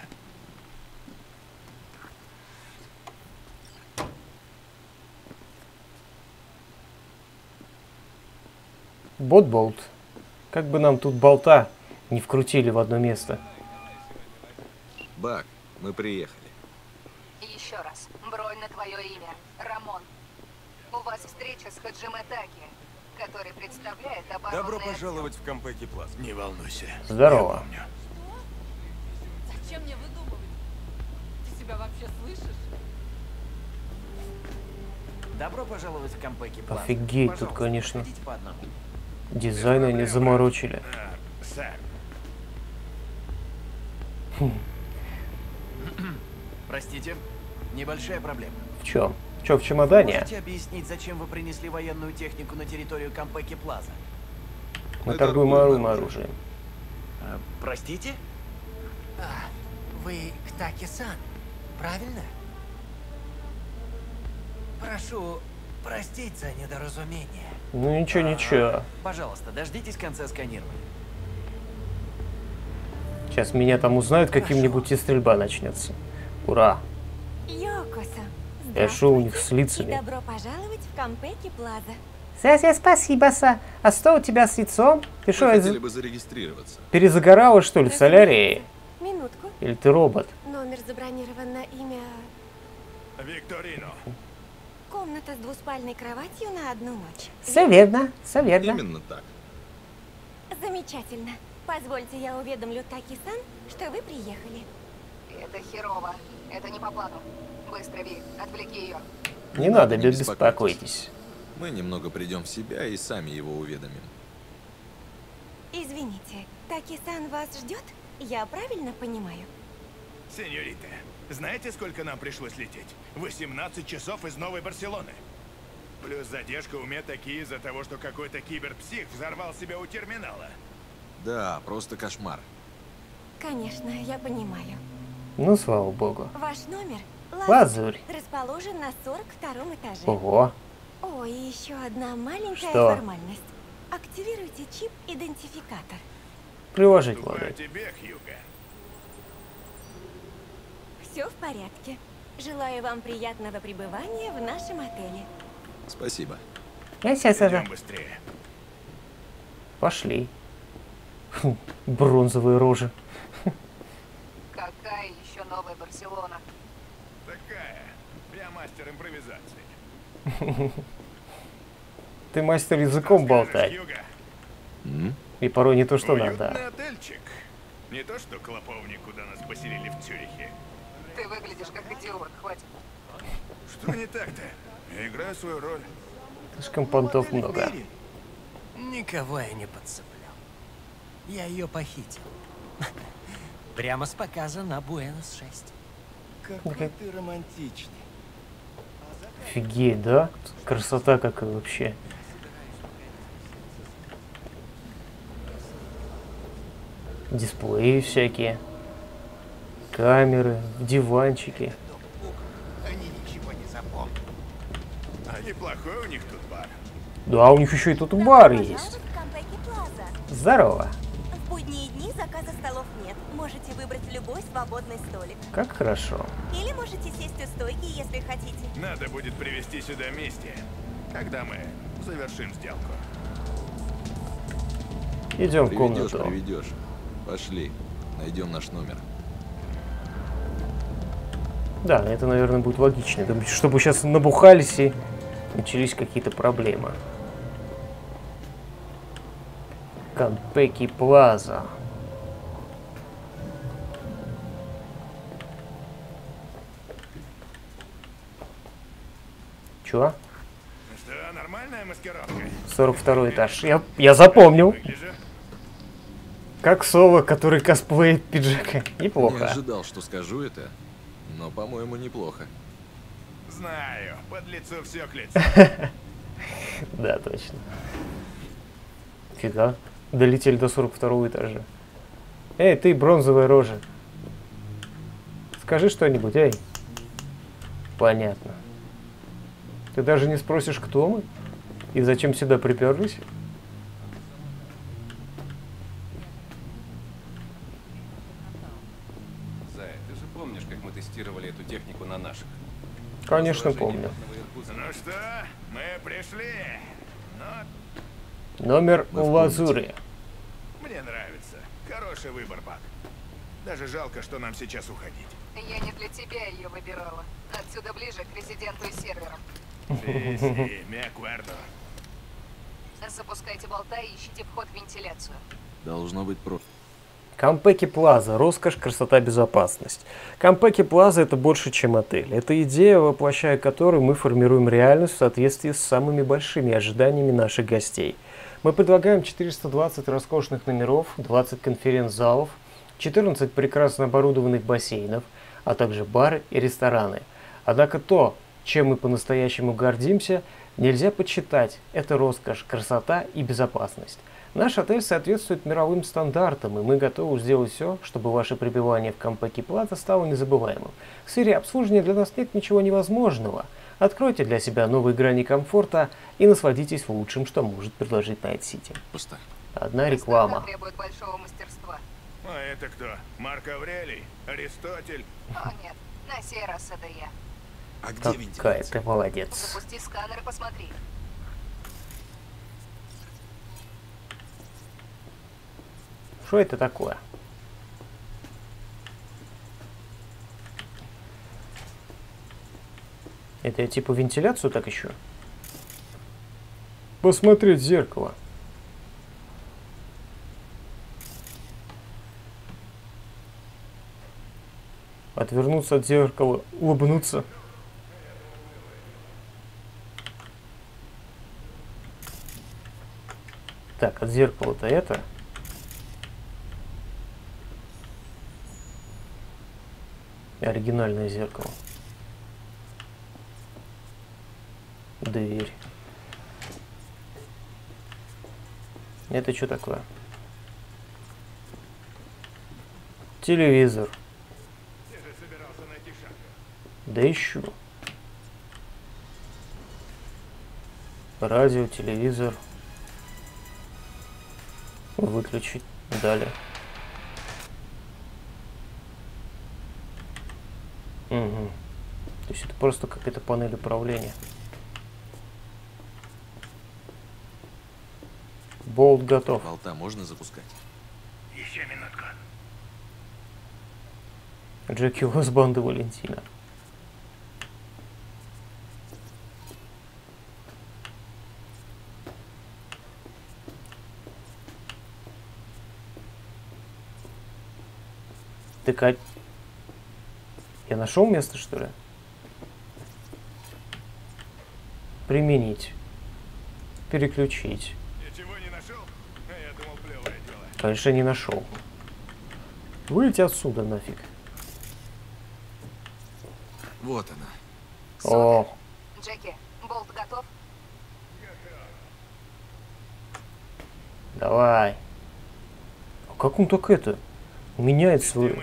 Speaker 1: Бот-болт. Как бы нам тут болта не вкрутили в одно место.
Speaker 2: Бак, мы приехали.
Speaker 7: И еще раз. Бронь на твое имя. Рамон. У вас встреча с Хаджиме Таки, который представляет оборонный
Speaker 9: Добро
Speaker 7: отдел.
Speaker 9: пожаловать в Кампеки Плаза.
Speaker 3: Не волнуйся.
Speaker 1: Здорово.
Speaker 3: Я помню.
Speaker 11: Зачем мне выдумывать? Ты себя вообще слышишь?
Speaker 9: Добро пожаловать в Кампеки Плаза.
Speaker 1: Офигеть, тут,
Speaker 9: Пожалуйста,
Speaker 1: конечно.
Speaker 9: подходите по одному.
Speaker 1: Дизайн они заморочили.
Speaker 3: А, сэр.
Speaker 9: Простите, небольшая проблема.
Speaker 1: В чем? Че, в чемодане?
Speaker 9: Можете объяснить, зачем вы принесли военную технику на территорию Кампеки Плаза?
Speaker 1: Мы
Speaker 2: Мы
Speaker 1: торгуем
Speaker 2: торгуем
Speaker 1: оружием. оружием.
Speaker 9: А, простите?
Speaker 12: А, вы Ктаки-сан, правильно? Прошу простить за недоразумение.
Speaker 1: Ну ничего, ничего.
Speaker 9: Пожалуйста, дождитесь конца сканирования.
Speaker 1: Сейчас меня там узнают, каким-нибудь и стрельба начнется. Ура!
Speaker 13: Йокоса.
Speaker 1: Я шел у них с
Speaker 13: И
Speaker 1: лицами.
Speaker 13: добро пожаловать в Кампеки Плаза.
Speaker 1: Сася, спасибо, Са. А что у тебя с лицом? Ты
Speaker 2: Мы
Speaker 1: что,
Speaker 2: хотели
Speaker 1: из-
Speaker 2: бы зарегистрироваться.
Speaker 1: перезагорала, что ли, в солярии?
Speaker 13: Минутку.
Speaker 1: Или ты робот?
Speaker 13: Номер забронирован на имя...
Speaker 3: Викторино.
Speaker 13: Комната с двуспальной кроватью на одну ночь.
Speaker 1: Все верно, все верно.
Speaker 2: Именно так.
Speaker 13: Замечательно. Позвольте, я уведомлю Таки-сан, что вы приехали.
Speaker 7: Это херово. Это не по плану. Быстро, Ви, отвлеки ее.
Speaker 1: Не надо,
Speaker 2: не
Speaker 1: беспокойтесь.
Speaker 2: Мы немного придем в себя и сами его уведомим.
Speaker 13: Извините, Таки-сан вас ждет? Я правильно понимаю?
Speaker 3: Сеньорита, знаете, сколько нам пришлось лететь? восемнадцать часов из Новой Барселоны. Плюс задержка у меня такие из-за того, что какой-то киберпсих взорвал себя у терминала.
Speaker 2: Да, просто кошмар.
Speaker 13: Конечно, я понимаю.
Speaker 1: Ну, слава богу.
Speaker 13: Ваш номер
Speaker 1: Лазурь.
Speaker 13: расположен на сорок втором этаже.
Speaker 1: Ого.
Speaker 13: О, и еще одна маленькая
Speaker 1: Что?
Speaker 13: формальность. Активируйте чип-идентификатор.
Speaker 1: Приложить
Speaker 3: Тупо
Speaker 1: надо.
Speaker 3: о тебе, Хьюго.
Speaker 13: Все в порядке. Желаю вам приятного пребывания в нашем отеле.
Speaker 2: Спасибо.
Speaker 1: Я сейчас это...
Speaker 3: Идем быстрее.
Speaker 1: Пошли. Фу, бронзовые рожи.
Speaker 7: Какая еще Новая Барселона?
Speaker 3: Такая. Я мастер импровизации.
Speaker 1: Ты мастер языком болтать.
Speaker 3: Хьюго?
Speaker 2: М?
Speaker 1: И порой не то, что
Speaker 3: Уютный
Speaker 1: надо.
Speaker 3: отельчик. Не то, что клоповник, куда нас поселили в Цюрихе.
Speaker 7: Ты выглядишь как идиот, хватит.
Speaker 3: Что не так-то? Я играю свою роль.
Speaker 1: Слишком понтов много.
Speaker 12: Никого я не подцеплял. Я ее похитил. Прямо с показа на Буэнос шесть.
Speaker 9: Какой ты романтичный.
Speaker 1: Офигеть, да? Красота какая вообще. Дисплеи всякие. Камеры, диванчики.
Speaker 3: Они ничего не запомнят. А неплохой у них тут бар.
Speaker 1: Да, у них еще и тут бар есть. Здорово.
Speaker 13: В будние дни заказа столов нет. Можете выбрать любой свободный столик.
Speaker 1: Как хорошо.
Speaker 13: Или можете сесть у стойки, если хотите.
Speaker 3: Надо будет привезти сюда вместе, когда мы завершим сделку.
Speaker 1: Идем в
Speaker 2: Приведешь,
Speaker 1: комнату.
Speaker 2: приведешь. Пошли, найдем наш номер.
Speaker 1: Да, это, наверное, будет логично. Чтобы сейчас набухались и начались какие-то проблемы. Кампеки Плаза. Чё?
Speaker 3: Что, нормальная маскировка?
Speaker 1: сорок второй этаж. Я, я запомнил.
Speaker 3: Выгляжу.
Speaker 1: Как Сова, который косплеит пиджака.
Speaker 2: Не
Speaker 1: Неплохо.
Speaker 2: ожидал, что скажу это, но, по-моему, неплохо.
Speaker 3: Знаю, под лицо все к лицу.
Speaker 1: Да, точно. Фига. Долетели до сорок второго этажа. Эй, ты, бронзовая рожа. Скажи что-нибудь, эй. Понятно. Ты даже не спросишь, кто мы? И зачем сюда приперлись?
Speaker 14: Зая, ты же помнишь, как мы тестировали эту технику на наших?
Speaker 1: Конечно, помню.
Speaker 3: Ну что, мы пришли. Но
Speaker 1: Номер
Speaker 2: Мы в
Speaker 1: у
Speaker 2: комнате.
Speaker 1: Лазури.
Speaker 3: мне нравится. Хороший выбор, Бак. Даже жалко, что нам сейчас уходить.
Speaker 7: Я не для тебя ее выбирала. Отсюда ближе к резиденту и серверам.
Speaker 3: Си, си, me acuerdo.
Speaker 7: Запускайте болта и ищите вход в вентиляцию.
Speaker 2: Должно быть просто.
Speaker 1: Кампеки Плаза. Роскошь, красота, безопасность. Кампеки Плаза — это больше, чем отель. Это идея, воплощая которую мы формируем реальность в соответствии с самыми большими ожиданиями наших гостей. Мы предлагаем четыреста двадцать роскошных номеров, двадцать конференц-залов, четырнадцать прекрасно оборудованных бассейнов, а также бары и рестораны. Однако то, чем мы по-настоящему гордимся, нельзя подсчитать. Это роскошь, красота и безопасность. Наш отель соответствует мировым стандартам, и мы готовы сделать все, чтобы ваше пребывание в Кампеки Плаза стало незабываемым. В сфере обслуживания для нас нет ничего невозможного. Откройте для себя новые грани комфорта и насладитесь лучшим, что может предложить Найт Сити.
Speaker 2: Просто.
Speaker 1: Одна реклама.
Speaker 7: Требует большого мастерства.
Speaker 3: А это кто? Марк Аврелий? Аристотель?
Speaker 7: О нет, на сей раз это я.
Speaker 2: А где
Speaker 1: Какая
Speaker 2: вентиляция?
Speaker 1: ты молодец.
Speaker 7: Запусти сканер и посмотри.
Speaker 1: Что это такое? Это я типа вентиляцию так еще? Посмотреть в зеркало. Отвернуться от зеркала, улыбнуться. Так, от зеркала-то это. Оригинальное зеркало. Дверь. Это что такое? Телевизор.
Speaker 3: Ты же собирался найти шаг.
Speaker 1: Да ищу. Радио, телевизор. Выключить. Далее. Угу. То есть это просто какая-то панель управления. Болт готов.
Speaker 2: Болта можно запускать?
Speaker 3: Еще минутку.
Speaker 1: Джеки Лос банды Валентина. Так, а... Я нашел место, что ли? Применить. Переключить.
Speaker 3: Ничего не нашел? А я думал, плевое дело.
Speaker 1: Конечно, не нашел. Выйти отсюда нафиг.
Speaker 2: Вот она.
Speaker 1: О,
Speaker 7: Джеки, болт готов?
Speaker 1: давай. А как он так это? Меняет свою.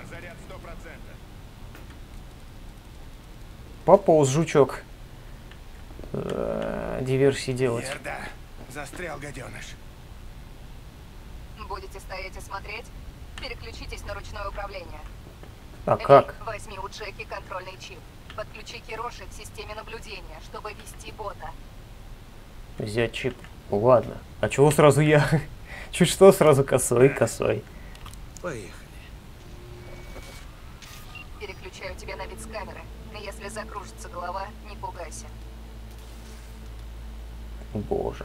Speaker 1: Пополз жучок. Э, диверсии делать.
Speaker 3: Ерда, застрял гаденыш.
Speaker 7: Будете стоять и смотреть? Переключитесь на ручное управление.
Speaker 1: А как?
Speaker 7: Возьми у Джеки контрольный чип. Подключи Кироши к системе наблюдения, чтобы вести бота.
Speaker 1: Взять чип. Ладно. А чего сразу я? Чуть что, сразу косой, косой.
Speaker 2: Поехали.
Speaker 7: Переключаю тебя на вид с камеры. Если закружится голова, не пугайся.
Speaker 1: Боже.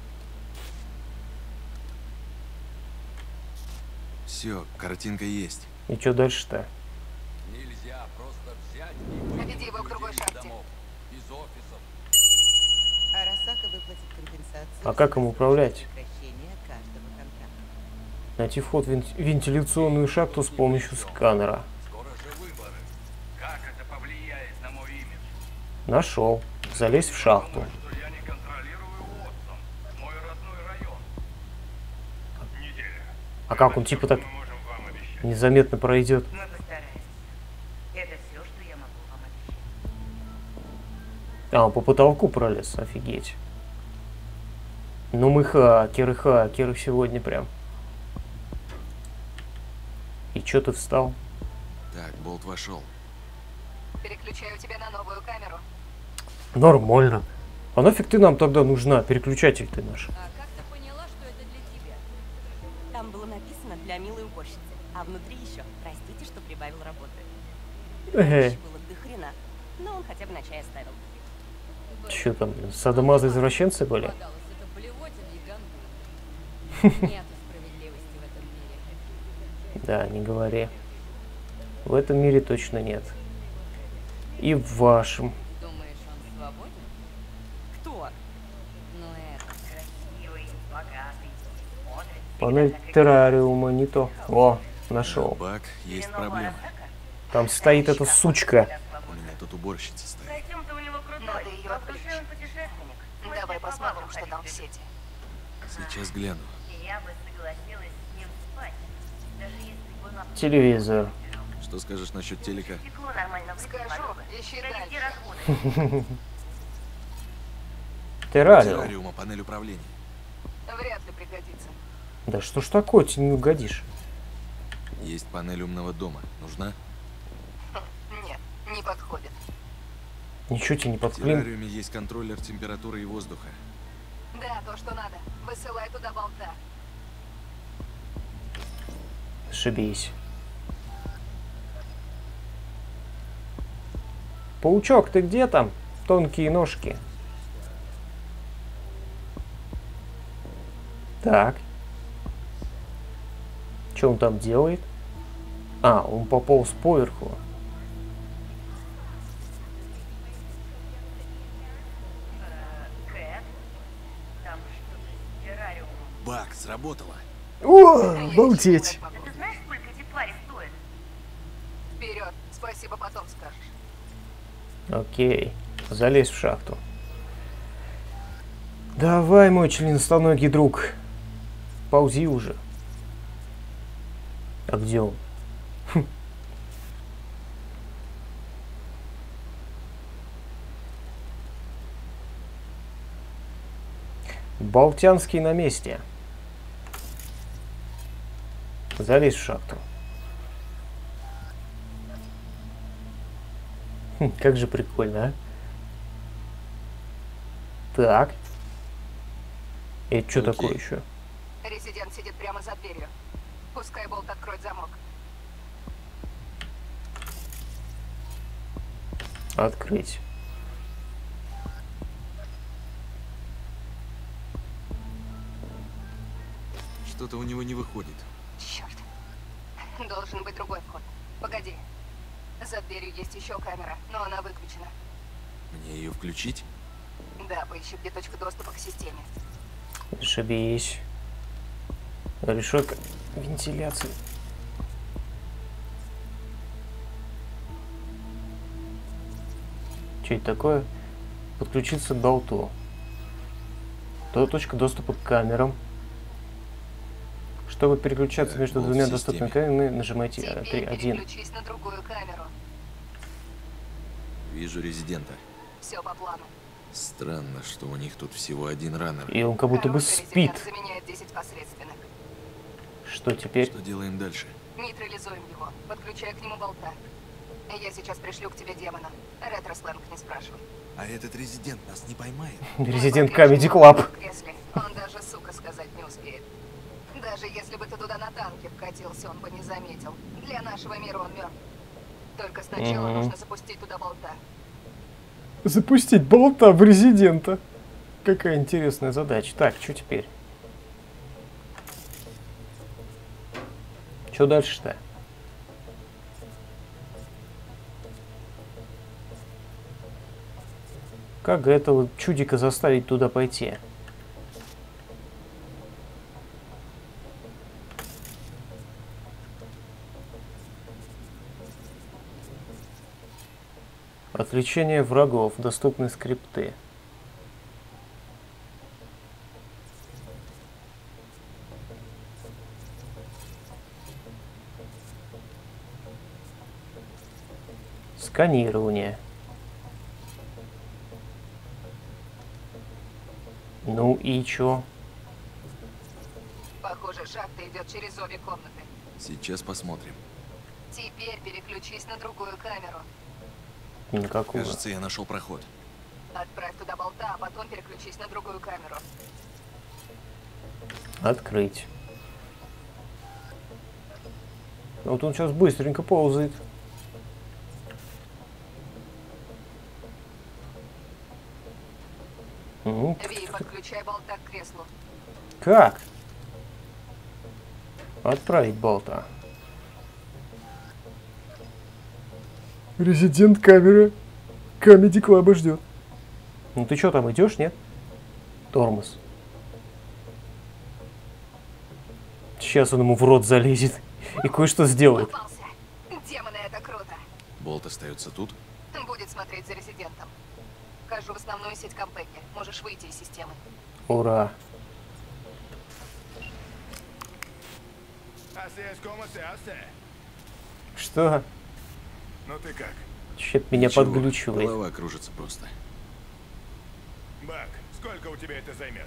Speaker 2: Все, картинка есть.
Speaker 1: И что дальше-то?
Speaker 14: Нельзя просто взять
Speaker 7: Веди его к другой шахте.
Speaker 14: из офисов.
Speaker 15: Арасака выплатит компенсацию.
Speaker 1: А как им управлять?
Speaker 15: Прекращение каждого контракта.
Speaker 1: Найти вход в вен- вентиляционную шахту с помощью сканера.
Speaker 16: Как это повлияет на мой имидж?
Speaker 1: Нашел. Залезь в шахту.
Speaker 16: Что я не контролирую Уотсон, мой родной район. Неделя.
Speaker 1: А как он типа так незаметно пройдет?
Speaker 15: Мы постараемся. Это все, что я могу вам обещать.
Speaker 1: А, он по потолку пролез, офигеть. Ну мы хакеры, хакеры сегодня прям. И чё ты встал?
Speaker 2: Так, болт вошел.
Speaker 7: Переключаю тебя на новую камеру.
Speaker 1: Нормально. А нафиг ты нам тогда нужна? Переключатель ты наш.
Speaker 11: А как ты поняла, что это для тебя?
Speaker 13: Там было написано «для милой уборщицы», а внутри еще «простите, что прибавил работы».
Speaker 1: Эге.
Speaker 13: Вещи было до хрена, но он хотя бы на чай оставил.
Speaker 1: Чё там, блин, садомазы-извращенцы были?
Speaker 11: Это блевотина и гангу. Нет справедливости в этом мире.
Speaker 1: Да, не говори. В этом мире точно нет. И в вашем.
Speaker 11: Думаешь, он свободен?
Speaker 13: Кто?
Speaker 11: Ну это.
Speaker 15: Красивый, богатый, смотрит.
Speaker 1: Панель террариума не то. О, нашел.
Speaker 2: Бак, есть проблема.
Speaker 1: Там стоит эта сучка.
Speaker 2: У меня тут уборщица стоит.
Speaker 15: Костюм-то у него крутой.
Speaker 7: Надо ее
Speaker 15: Он
Speaker 7: отключить.
Speaker 15: душевный путешественник.
Speaker 7: Давай посмотрим, что там в сети.
Speaker 2: Сейчас гляну.
Speaker 15: И я бы согласилась с ним спать. Даже если бы он обсудил
Speaker 1: Телевизор.
Speaker 2: Что скажешь насчет телека?
Speaker 15: стекло нормально
Speaker 7: Скажу, ищи
Speaker 15: провести
Speaker 7: дальше.
Speaker 15: расходы.
Speaker 1: Террариум.
Speaker 2: Террариума, панель управления.
Speaker 7: Вряд ли пригодится.
Speaker 1: Да что ж такое, ты не угодишь.
Speaker 2: Есть панель умного дома. Нужна?
Speaker 7: Нет, не подходит.
Speaker 1: Ничего тебе не
Speaker 2: В
Speaker 1: подклин.
Speaker 2: террариуме есть контроллер температуры и воздуха.
Speaker 7: Да, то, что надо. Высылай туда болта.
Speaker 1: Ошибись. Паучок, ты где там? Тонкие ножки. Так. Что он там делает? А, он пополз поверху.
Speaker 15: Кэт, там что-то с террариумом.
Speaker 2: Бак, сработало.
Speaker 1: О, обалдеть.
Speaker 15: Ты знаешь, сколько эти твари стоят?
Speaker 7: Вперед. Спасибо, потом скажешь.
Speaker 1: Окей. Залезь в шахту. Давай, мой членистоногий друг. Ползи уже. А где он? Хм. Балтянский на месте. Залезь в шахту. Хм, как же прикольно, а? Так. Это что
Speaker 2: Окей.
Speaker 1: такое еще?
Speaker 7: Резидент сидит прямо за дверью. Пускай болт откроет замок.
Speaker 1: Открыть.
Speaker 2: Что-то у него не выходит.
Speaker 7: Черт. Должен быть другой вход. Погоди. За дверью есть еще камера, но она выключена.
Speaker 2: Мне ее включить?
Speaker 7: Да, поищи, где точка доступа к системе.
Speaker 1: Ошибись. Решетка вентиляции. Что это такое? Подключиться к болту. То точка доступа к камерам. Чтобы переключаться
Speaker 2: Так,
Speaker 1: между
Speaker 2: болт
Speaker 1: двумя
Speaker 2: в
Speaker 1: доступными
Speaker 2: системе.
Speaker 1: камерами, нажимайте
Speaker 7: Теперь
Speaker 1: три один.
Speaker 7: переключись на другую камеру.
Speaker 2: Вижу резидента.
Speaker 7: Все по плану.
Speaker 2: Странно, что у них тут всего один раннер.
Speaker 1: И он как будто бы
Speaker 7: Хороший
Speaker 1: спит.
Speaker 7: резидент заменяет десять посредственных.
Speaker 1: Что теперь?
Speaker 2: Что делаем дальше?
Speaker 7: Нейтрализуем его. Подключай к нему болта. Я сейчас пришлю к тебе демона. Ретро-сленг не спрашивай.
Speaker 17: А этот резидент нас не поймает?
Speaker 1: Резидент Comedy Club.
Speaker 7: В кресле. Он даже сука сказать не успеет. Даже если бы ты туда на танке вкатился, он бы не заметил. Для нашего мира он мертв. Только сначала
Speaker 1: Мгм.
Speaker 7: нужно запустить туда болта.
Speaker 1: Запустить болта в резидента. Какая интересная задача. Так, что теперь? Что дальше-то? Как этого чудика заставить туда пойти? Отвлечение врагов. Доступны скрипты. Сканирование. Ну и чё?
Speaker 7: Похоже, шахта идет через обе комнаты.
Speaker 2: Сейчас посмотрим.
Speaker 7: Теперь переключись на другую камеру.
Speaker 1: Никакого.
Speaker 2: Кажется, я нашел проход.
Speaker 7: Отправь туда болта, а потом переключись на другую камеру.
Speaker 1: Открыть. Вот он сейчас быстренько ползает. Ну,
Speaker 7: Ви, подключай болта к креслу.
Speaker 1: как? Отправить болта. Резидент камеры Comedy Club ждет. Ну ты что там идешь, нет? Тормоз. Сейчас он ему в рот залезет и кое-что сделает.
Speaker 7: Попался. Демоны, это круто.
Speaker 2: Болт остается тут.
Speaker 7: Будет смотреть за резидентом. Вхожу в основную сеть Компеки. Можешь выйти из системы.
Speaker 1: Ура. Что?
Speaker 3: Ну ты как?
Speaker 1: Чё-то меня
Speaker 2: Ничего,
Speaker 1: подглючивает.
Speaker 2: Голова кружится просто.
Speaker 3: Бак, сколько у тебя это займет?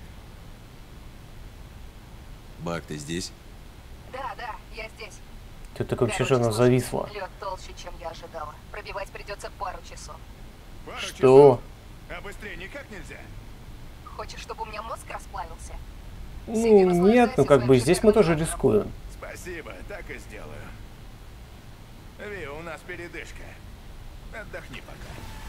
Speaker 2: Бак, ты здесь?
Speaker 7: Да, да, я здесь.
Speaker 1: Ты так вообще
Speaker 7: Короче,
Speaker 1: же она
Speaker 7: слушай,
Speaker 1: зависла.
Speaker 7: Лед толще, чем я ожидала. Пробивать придется пару часов.
Speaker 3: Пару
Speaker 1: Что?
Speaker 3: часов? А быстрее никак нельзя?
Speaker 7: Хочешь, чтобы у меня мозг расплавился?
Speaker 1: Ну, нет, ну как бы здесь мы тоже рискуем.
Speaker 3: Спасибо, так и сделаю. Ви, у нас передышка. Отдохни пока.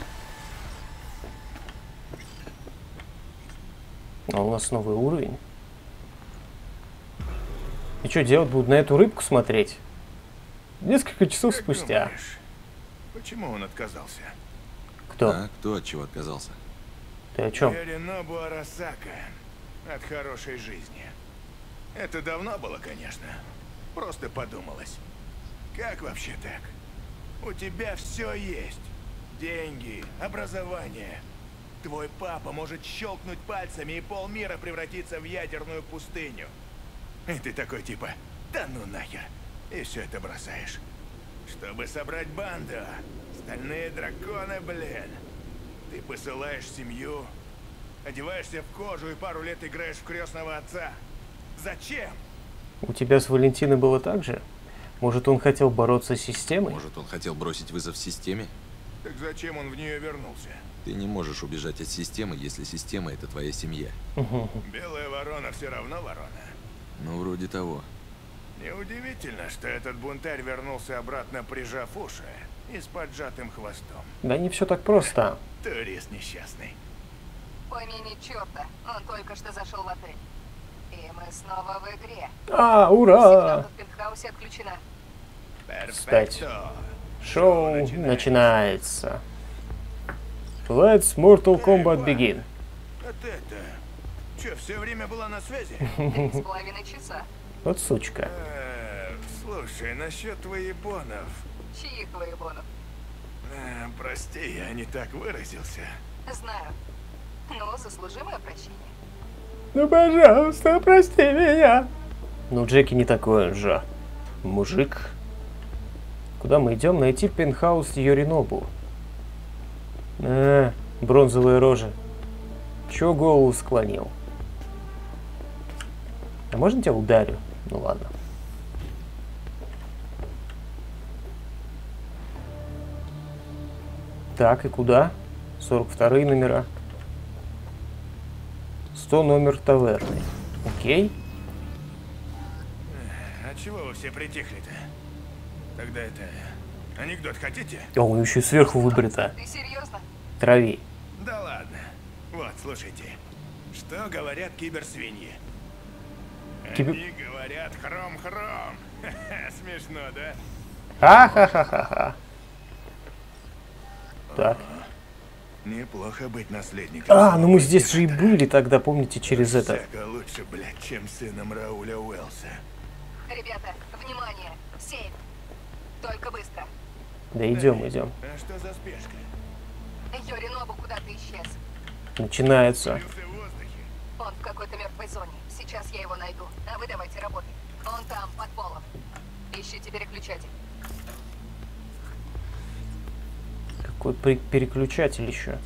Speaker 1: А у нас новый уровень. И что делать будут? На эту рыбку смотреть? Несколько часов
Speaker 3: Как
Speaker 1: спустя.
Speaker 3: думаешь, почему он отказался?
Speaker 1: Кто?
Speaker 2: А кто от чего отказался?
Speaker 1: Ты о чем?
Speaker 3: Yorinobu Arasaka. От хорошей жизни. Это давно было, конечно. Просто подумалось. Как вообще так? У тебя все есть. Деньги, образование. Твой папа может щелкнуть пальцами, и полмира превратиться в ядерную пустыню. И ты такой типа, да ну нахер. И все это бросаешь. Чтобы собрать банду. Стальные драконы, блин. Ты посылаешь семью, одеваешься в кожу и пару лет играешь в крестного отца. Зачем?
Speaker 1: У тебя с Валентиной было так же? Может, он хотел бороться с системой?
Speaker 2: Может, он хотел бросить вызов системе?
Speaker 3: Так зачем он в нее вернулся?
Speaker 2: Ты не можешь убежать от системы, если система — это твоя семья.
Speaker 3: Белая ворона все равно ворона.
Speaker 2: Ну, вроде того.
Speaker 3: Неудивительно, что этот бунтарь вернулся обратно, прижав уши и с поджатым хвостом.
Speaker 1: Да не все так просто.
Speaker 3: Турист несчастный.
Speaker 7: Помяни черта, он только что зашел в отель. И мы снова в игре.
Speaker 1: А, ура!
Speaker 7: Сигналка в пентхаусе отключена.
Speaker 1: Кстати, шоу начинается. Let's Mortal Kombat begin.
Speaker 3: А ты-то, что, все время была на связи?
Speaker 7: Три с половиной часа.
Speaker 1: Вот сучка.
Speaker 3: Э, слушай, насчет воебонов.
Speaker 7: Чьих воебонов?
Speaker 3: Э, прости, я не так выразился.
Speaker 7: Знаю. Ну, заслужи мое прощение.
Speaker 1: Ну, пожалуйста, прости меня. Но Джеки не такой же мужик. Куда мы идем? Найти пентхаус Йоринобу. А, бронзовая рожа. Чего голову склонил? А можно тебя ударю? Ну ладно. Так, и куда? сорок вторые номера. сто номер таверны. Окей.
Speaker 3: А чего вы все притихли-то? Тогда это... Анекдот хотите?
Speaker 1: О, он еще и сверху выбрито.
Speaker 7: Ты серьезно?
Speaker 1: Трави.
Speaker 3: Да ладно. Вот, слушайте. Что говорят киберсвиньи?
Speaker 1: Кибер...
Speaker 3: Они говорят хром-хром. Смешно, да?
Speaker 1: Ха-ха-ха-ха-ха. Так.
Speaker 3: Неплохо быть наследником.
Speaker 1: А, ну мы здесь же и были тогда, помните, через это.
Speaker 3: Всяко лучше, блядь, чем сыном Рауля Уэллса.
Speaker 7: Ребята, внимание! Сейф! Только быстро.
Speaker 1: Да идем, идем.
Speaker 3: А что за спешка?
Speaker 7: Йоринобу куда-то исчез.
Speaker 1: Начинается.
Speaker 7: Он в какой-то мертвой зоне. Сейчас я его найду. А вы давайте работать. Он там, под полом. Ищите переключатель.
Speaker 1: Какой переключатель еще?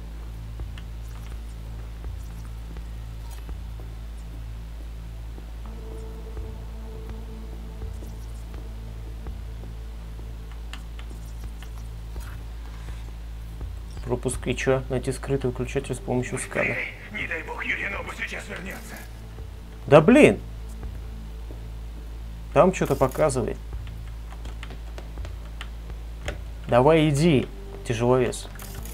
Speaker 1: Пропуск и чё? Найти скрытый выключатель с помощью сканера.
Speaker 3: Не дай бог Йоринобу сейчас вернется.
Speaker 1: Да блин! Там что-то показывает. Давай иди, тяжеловес.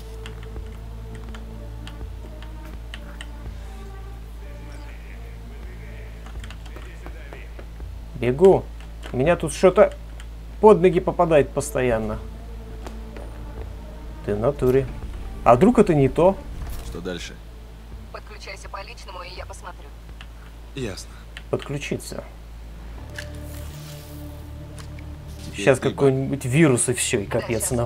Speaker 1: Бегу. У меня тут что-то под ноги попадает постоянно. Ты в натуре. А вдруг это не то?
Speaker 2: Что дальше?
Speaker 7: Подключайся по личному, и я посмотрю.
Speaker 2: Ясно.
Speaker 1: Подключиться.
Speaker 2: Теперь
Speaker 1: Сейчас
Speaker 2: ты,
Speaker 1: какой-нибудь вирус и все, и капец
Speaker 7: Да,
Speaker 1: нам.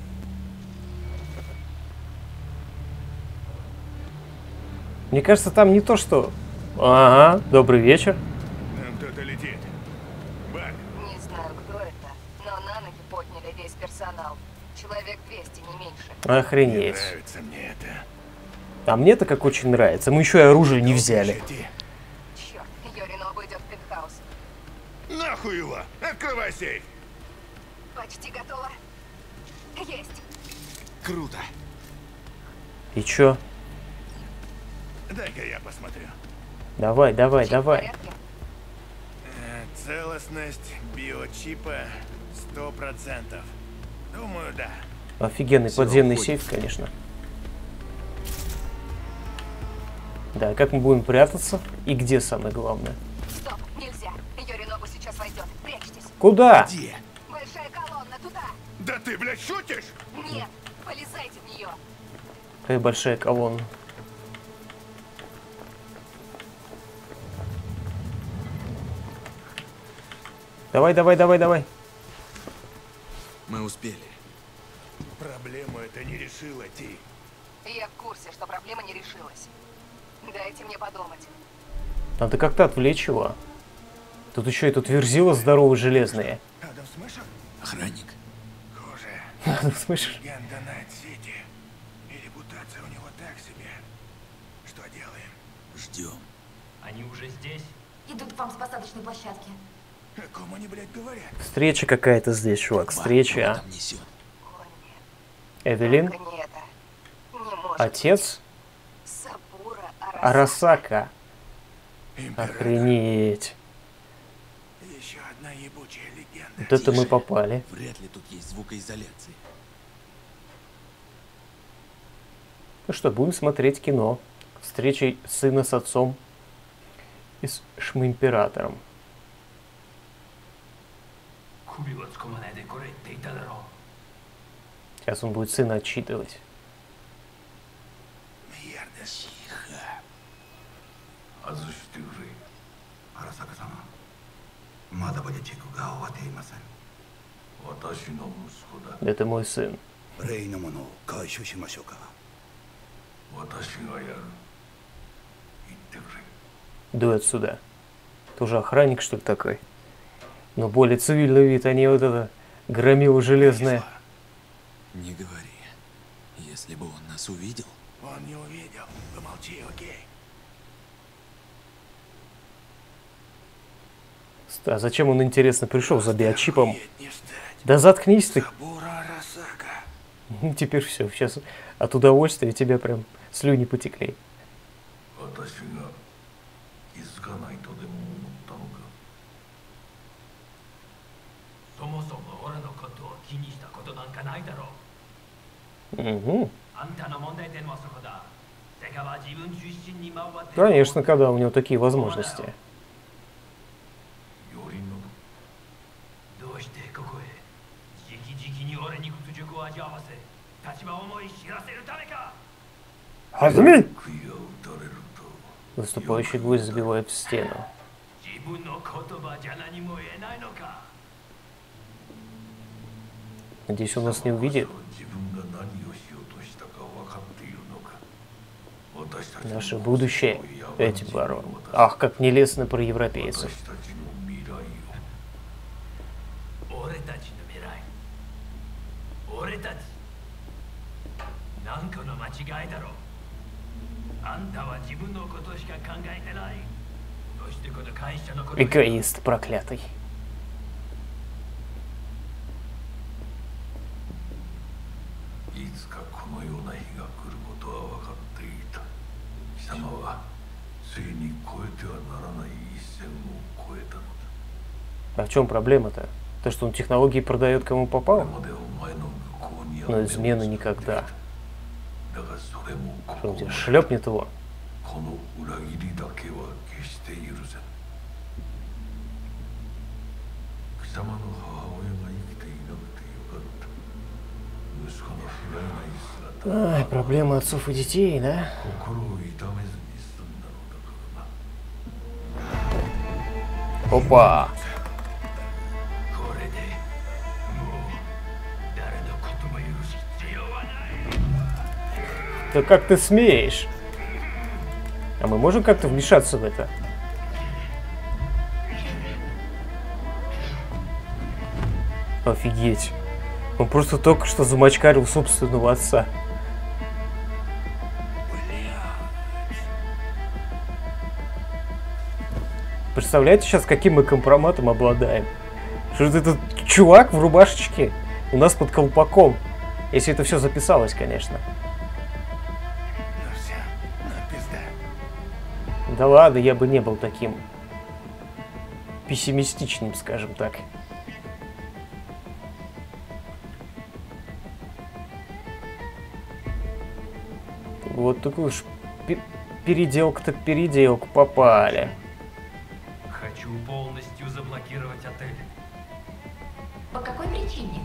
Speaker 1: Мне кажется, там не то, что... Ага, добрый вечер.
Speaker 3: Нам кто-то летит. Бак.
Speaker 7: Не знаю, кто это, но на ноги подняли весь персонал. Человек двести, не меньше.
Speaker 1: Охренеть.
Speaker 3: Не нравится мне это.
Speaker 1: А мне-то как очень нравится. Мы еще и оружие не взяли.
Speaker 7: Черт, Йоринобу идет в пентхаус.
Speaker 3: Нахуй его! Открывай сейф!
Speaker 7: Почти готово. Есть.
Speaker 17: Круто.
Speaker 1: И чё?
Speaker 3: Дай-ка я посмотрю.
Speaker 1: Давай, давай,
Speaker 7: Чип в
Speaker 1: давай.
Speaker 7: порядке?
Speaker 3: Э, Целостность биочипа сто процентов. Думаю, да.
Speaker 1: Офигенный
Speaker 2: Всё,
Speaker 1: подземный
Speaker 2: уходим.
Speaker 1: сейф, конечно. Да, как мы будем прятаться? И где самое главное?
Speaker 7: Стоп, нельзя. Йоринобу сейчас войдет. Прячьтесь.
Speaker 1: Куда?
Speaker 17: Где?
Speaker 7: Большая колонна туда.
Speaker 3: Да ты, блядь, шутишь?
Speaker 7: Нет, полезайте в нее.
Speaker 1: Какая большая колонна. Давай, давай, давай, давай.
Speaker 17: Мы успели.
Speaker 3: Проблему это не решила, Ти.
Speaker 7: Я в курсе, что проблема не решилась. Дайте мне подумать.
Speaker 1: Надо как-то отвлечь его. Тут еще и тут верзила здоровые железные.
Speaker 3: Адам Смешер?
Speaker 17: Охранник.
Speaker 3: Хуже.
Speaker 1: Адам Смешер.
Speaker 3: Легенда Найт-Сити. И репутация у него так себе. Что делаем?
Speaker 17: Ждем.
Speaker 9: Они уже здесь?
Speaker 11: Идут к вам с посадочной площадки.
Speaker 3: О ком они, блядь, говорят?
Speaker 1: Встреча какая-то здесь, чувак. Встреча.
Speaker 17: Там несет.
Speaker 1: Эвелин.
Speaker 7: Только не это. Не может.
Speaker 1: Отец.
Speaker 7: Сабура Арасака.
Speaker 1: Арасака.
Speaker 3: Император.
Speaker 1: Охренеть.
Speaker 3: Еще одна ебучая легенда.
Speaker 1: Вот это мы попали.
Speaker 17: Вряд ли тут есть звукоизоляция.
Speaker 1: Ну что, будем смотреть кино. Встреча сына с отцом и с шмимператором. Сейчас он будет сына отчитывать.
Speaker 3: Мерда.
Speaker 17: Тихо.
Speaker 1: Это мой сын. Дуй отсюда. Тоже охранник, что ли, такой? Но более цивильный вид, а не вот это громила железная.
Speaker 17: Не говори. Если бы он нас увидел...
Speaker 3: Он не увидел. Помолчи, окей?
Speaker 1: А зачем он, интересно, пришел за биочипом? Да заткнись ты. Теперь все, сейчас от удовольствия тебя прям слюни потекли. Угу. Конечно, когда у него такие возможности. Возьми! Выступающий гвоздь забивает в стену. Надеюсь, он нас не увидит. Наше будущее. Эти барон. Ах, как нелестно про европейцев. Эгоист проклятый. А в чем проблема-то? То, что он технологии продает кому попало? Но измены никогда. Что он тебе шлепнет его? Ай, проблема отцов и детей, да? Опа! Да как ты смеешь? А мы можем как-то вмешаться в это? Офигеть. Он просто только что замочкарил собственного отца. Представляете сейчас, каким мы компроматом обладаем? Что это этот чувак в рубашечке у нас под колпаком. Если это все записалось, конечно. Да ладно, я бы не был таким пессимистичным, скажем так. Вот такую уж переделку так переделку попали.
Speaker 9: Хочу полностью заблокировать отель.
Speaker 15: По какой причине?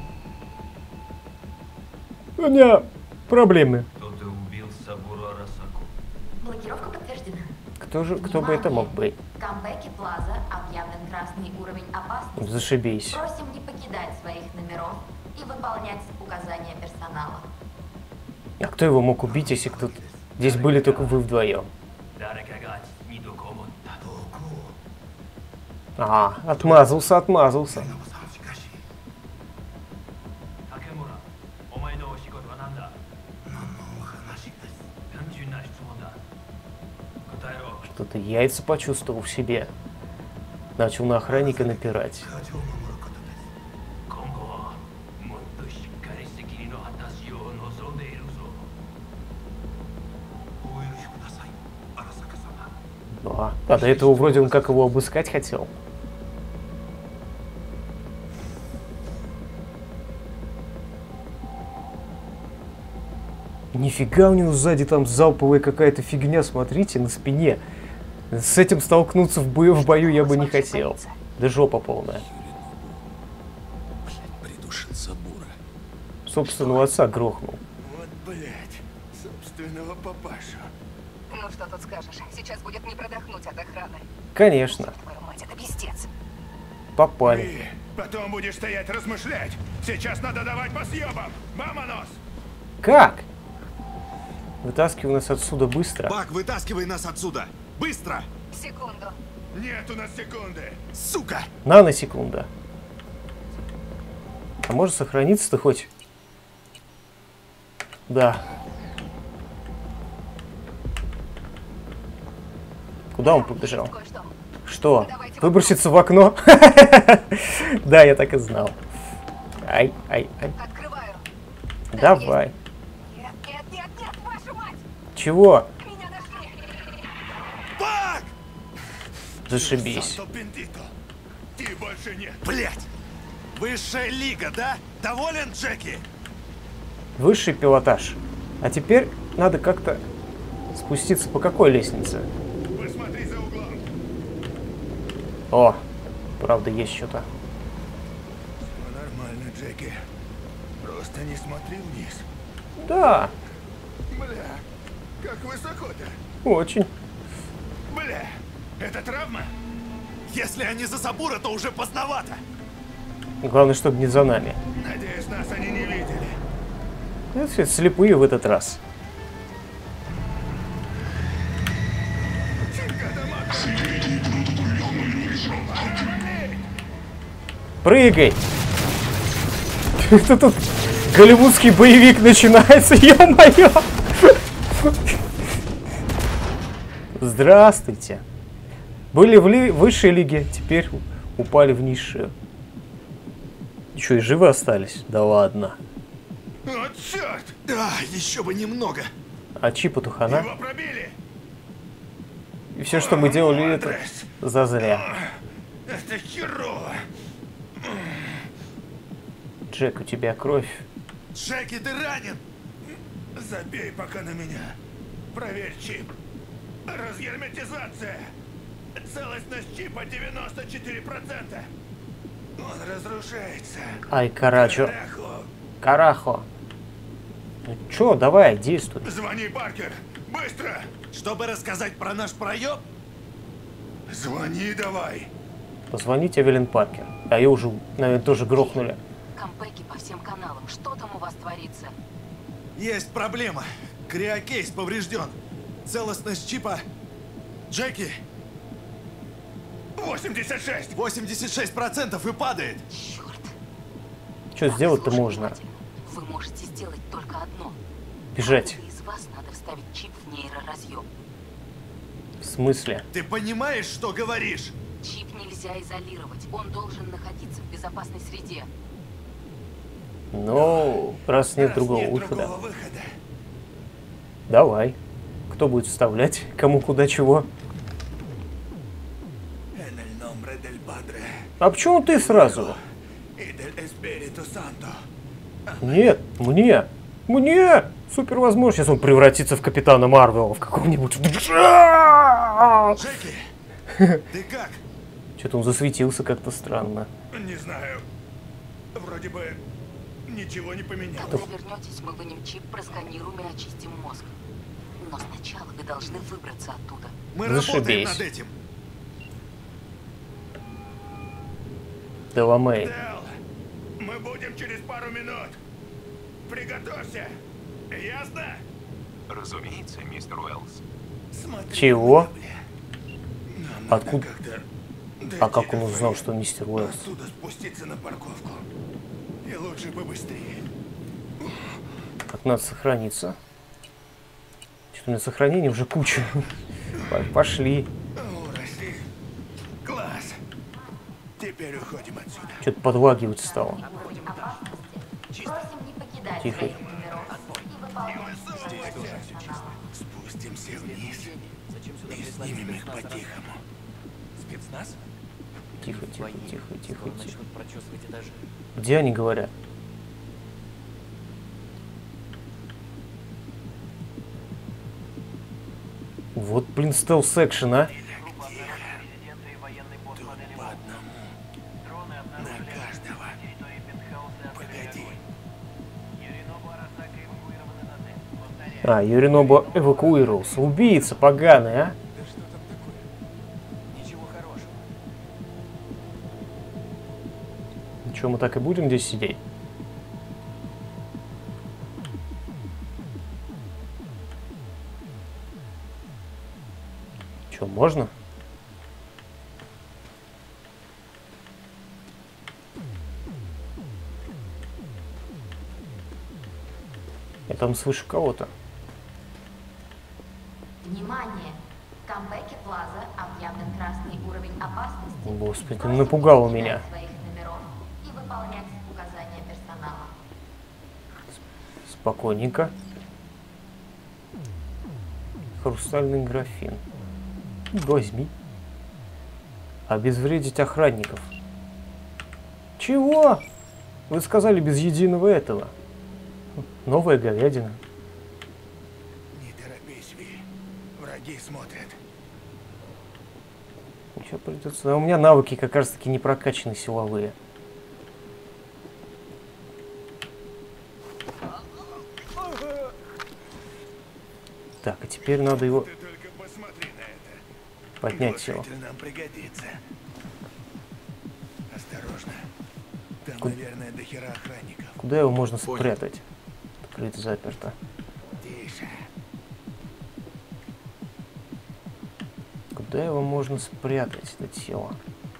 Speaker 1: У меня проблемы.
Speaker 9: Кто-то убил Сабуру Арасаку.
Speaker 15: Блокировка подтверждена.
Speaker 1: Кто же, кто бы это мог быть?
Speaker 15: В Камбэке Плаза объявлен красный уровень опасности.
Speaker 1: Зашибись.
Speaker 15: Просим не покидать своих номеров и выполнять указания персонала.
Speaker 1: А кто его мог убить, если кто-то... Здесь были только вы вдвоем. А, отмазался, отмазался. Что-то яйца почувствовал в себе. Начал на охранника напирать. А, а до этого вроде он как его обыскать хотел. Нифига у него сзади там залповая какая-то фигня, смотрите, на спине. С этим столкнуться в бою, в бою я бы не хотел. Да жопа полная.
Speaker 17: Придушил Сабура.
Speaker 1: Собственного отца грохнул.
Speaker 3: Вот, блядь, собственного папашу.
Speaker 7: Ну что тут скажешь? Сейчас будет не продохнуть от охраны.
Speaker 1: Конечно.
Speaker 7: Твою мать, это пиздец.
Speaker 1: Попали.
Speaker 3: Ты потом будешь стоять размышлять. Сейчас надо давать по съебам. Мамонос!
Speaker 1: Как? Вытаскивай нас отсюда быстро.
Speaker 18: Бак, вытаскивай нас отсюда! Быстро!
Speaker 7: Секунду.
Speaker 3: Нет у нас секунды.
Speaker 8: Сука!
Speaker 1: Наносекунда. А может сохраниться-то хоть? Да. Куда он побежал? Что? Выброситься в окно? Да, я так и знал. Ай, ай, ай. Давай.
Speaker 7: Нет, нет, нет, нет, вашу мать!
Speaker 1: Чего?
Speaker 7: Меня нашли!
Speaker 3: Бак!
Speaker 1: Зашибись.
Speaker 3: Санто Бендито. Ты больше нет.
Speaker 8: Блять! Высшая лига, да? Доволен, Джеки?
Speaker 1: Высший пилотаж. А теперь надо как-то спуститься по какой лестнице?
Speaker 3: Посмотри за углом.
Speaker 1: О, правда, есть что-то.
Speaker 3: Все нормально, Джеки. Просто не смотри вниз.
Speaker 1: Да,
Speaker 3: Бля, как высоко-то.
Speaker 1: очень.
Speaker 3: Бля, это травма?
Speaker 8: Если они за Сабура, то уже поздновато.
Speaker 1: Главное, чтобы не за нами.
Speaker 3: Надеюсь, нас они не видели.
Speaker 1: Это все слепые в этот раз. Прыгай! Это тут голливудский боевик начинается, ё-моё! Здравствуйте. Были в ли высшей лиге, теперь упали в низшую. Что, и живы остались? Да ладно.
Speaker 3: Вот черт!
Speaker 8: А, еще бы немного.
Speaker 1: А чипу тухана?
Speaker 3: Его пробили!
Speaker 1: И все, что мы делали, это зазря.
Speaker 3: Это херово!
Speaker 1: Джек, у тебя кровь.
Speaker 8: Джеки, ты ранен!
Speaker 3: Забей пока на меня. Проверь чип. Разгерметизация. Целостность чипа девяносто четыре процента. Он разрушается.
Speaker 1: Ай, карачо.
Speaker 3: Карахо.
Speaker 1: Карахо. Ну чё, давай, действуй.
Speaker 3: Звони, Паркер. Быстро.
Speaker 8: Чтобы рассказать про наш проеб?
Speaker 3: Звони давай.
Speaker 1: Позвоните Эвелин Паркер. А ее уже, наверное, тоже грохнули.
Speaker 5: Кампеки по всем каналам. Что там у вас творится?
Speaker 8: Есть проблема. Криокейс поврежден. Целостность чипа... Джеки!
Speaker 3: восемьдесят шесть!
Speaker 8: восемьдесят шесть процентов и падает!
Speaker 5: Черт!
Speaker 1: Что сделать-то можно?
Speaker 5: Вы можете сделать только одно.
Speaker 1: Бежать.
Speaker 5: Кому-то из вас надо вставить чип в нейроразъем.
Speaker 1: В смысле?
Speaker 8: Ты понимаешь, что говоришь?
Speaker 5: Чип нельзя изолировать. Он должен находиться в безопасной среде.
Speaker 1: Ну, раз нет
Speaker 3: Раз
Speaker 1: другого
Speaker 3: нет
Speaker 1: выхода.
Speaker 3: другого выхода.
Speaker 1: Давай. Кто будет вставлять? Кому куда чего?
Speaker 3: En el nombre del Padre,
Speaker 1: А почему ты сразу?
Speaker 3: y del Espíritu Santo.
Speaker 1: Нет, мне. Мне. Супер возможно. Сейчас он превратится в Капитана Марвела в какого-нибудь.
Speaker 8: Джеки, ты как?
Speaker 1: Что-то он засветился как-то странно.
Speaker 3: Не знаю. Вроде бы ничего не поменялось.
Speaker 5: Когда вернетесь, мы вынем чип, просканируем и очистим мозг. Но сначала вы должны выбраться оттуда.
Speaker 8: Мы работаем
Speaker 1: Зашибись.
Speaker 8: над этим.
Speaker 1: Деламей.
Speaker 3: Дэл, мы будем через пару минут. Приготовься. Ясно?
Speaker 10: Разумеется, мистер Уэллс.
Speaker 3: Смотри,
Speaker 1: Чего?
Speaker 3: нам надо
Speaker 1: Откуда?
Speaker 3: как-то дойти
Speaker 1: А как он
Speaker 3: до
Speaker 1: узнал,
Speaker 3: Фэй.
Speaker 1: что мистер Уэллс?
Speaker 3: Оттуда спуститься на парковку. И лучше побыстрее.
Speaker 1: Так, надо сохраниться. Что-то у меня сохранений уже куча. Пошли.
Speaker 3: Уросли. Класс. Теперь уходим отсюда.
Speaker 1: Что-то подлагивать стало. Тихо.
Speaker 3: Спустимся вниз и снимем их по-тихому.
Speaker 9: Спецназ?
Speaker 1: Тихо, тихо, тихо, тихо, тихо.
Speaker 9: Начнут прочесывать этажи.
Speaker 1: Где они говорят? Вот, блин, стелс-экшен, а?
Speaker 3: На каждого. Погоди.
Speaker 1: А, Юринобо эвакуировался. Убийца поганый, а?
Speaker 9: Ничего хорошего.
Speaker 1: Что, мы так и будем здесь сидеть? Что, можно? Я там слышу кого-то.
Speaker 15: Внимание! В Камбэке Плаза объявлен красный уровень опасности.
Speaker 1: Господи, ты напугал меня.
Speaker 15: Своих номеров и выполнять указания персонала.
Speaker 1: Спокойненько. Хрустальный графин. Возьми. Обезвредить охранников. Чего? Вы сказали без единого этого. Новая говядина.
Speaker 3: Не торопись, Ви. Враги смотрят.
Speaker 1: Ничего придется. А у меня навыки как раз таки не прокачаны силовые. Так, а теперь надо его поднять силу.
Speaker 3: Нам пригодится. Осторожно. Там,
Speaker 1: Ку-
Speaker 3: наверное, до хера охранников.
Speaker 1: Куда его можно спрятать? Открыто, заперто.
Speaker 3: Тише.
Speaker 1: Куда его можно спрятать, это тело?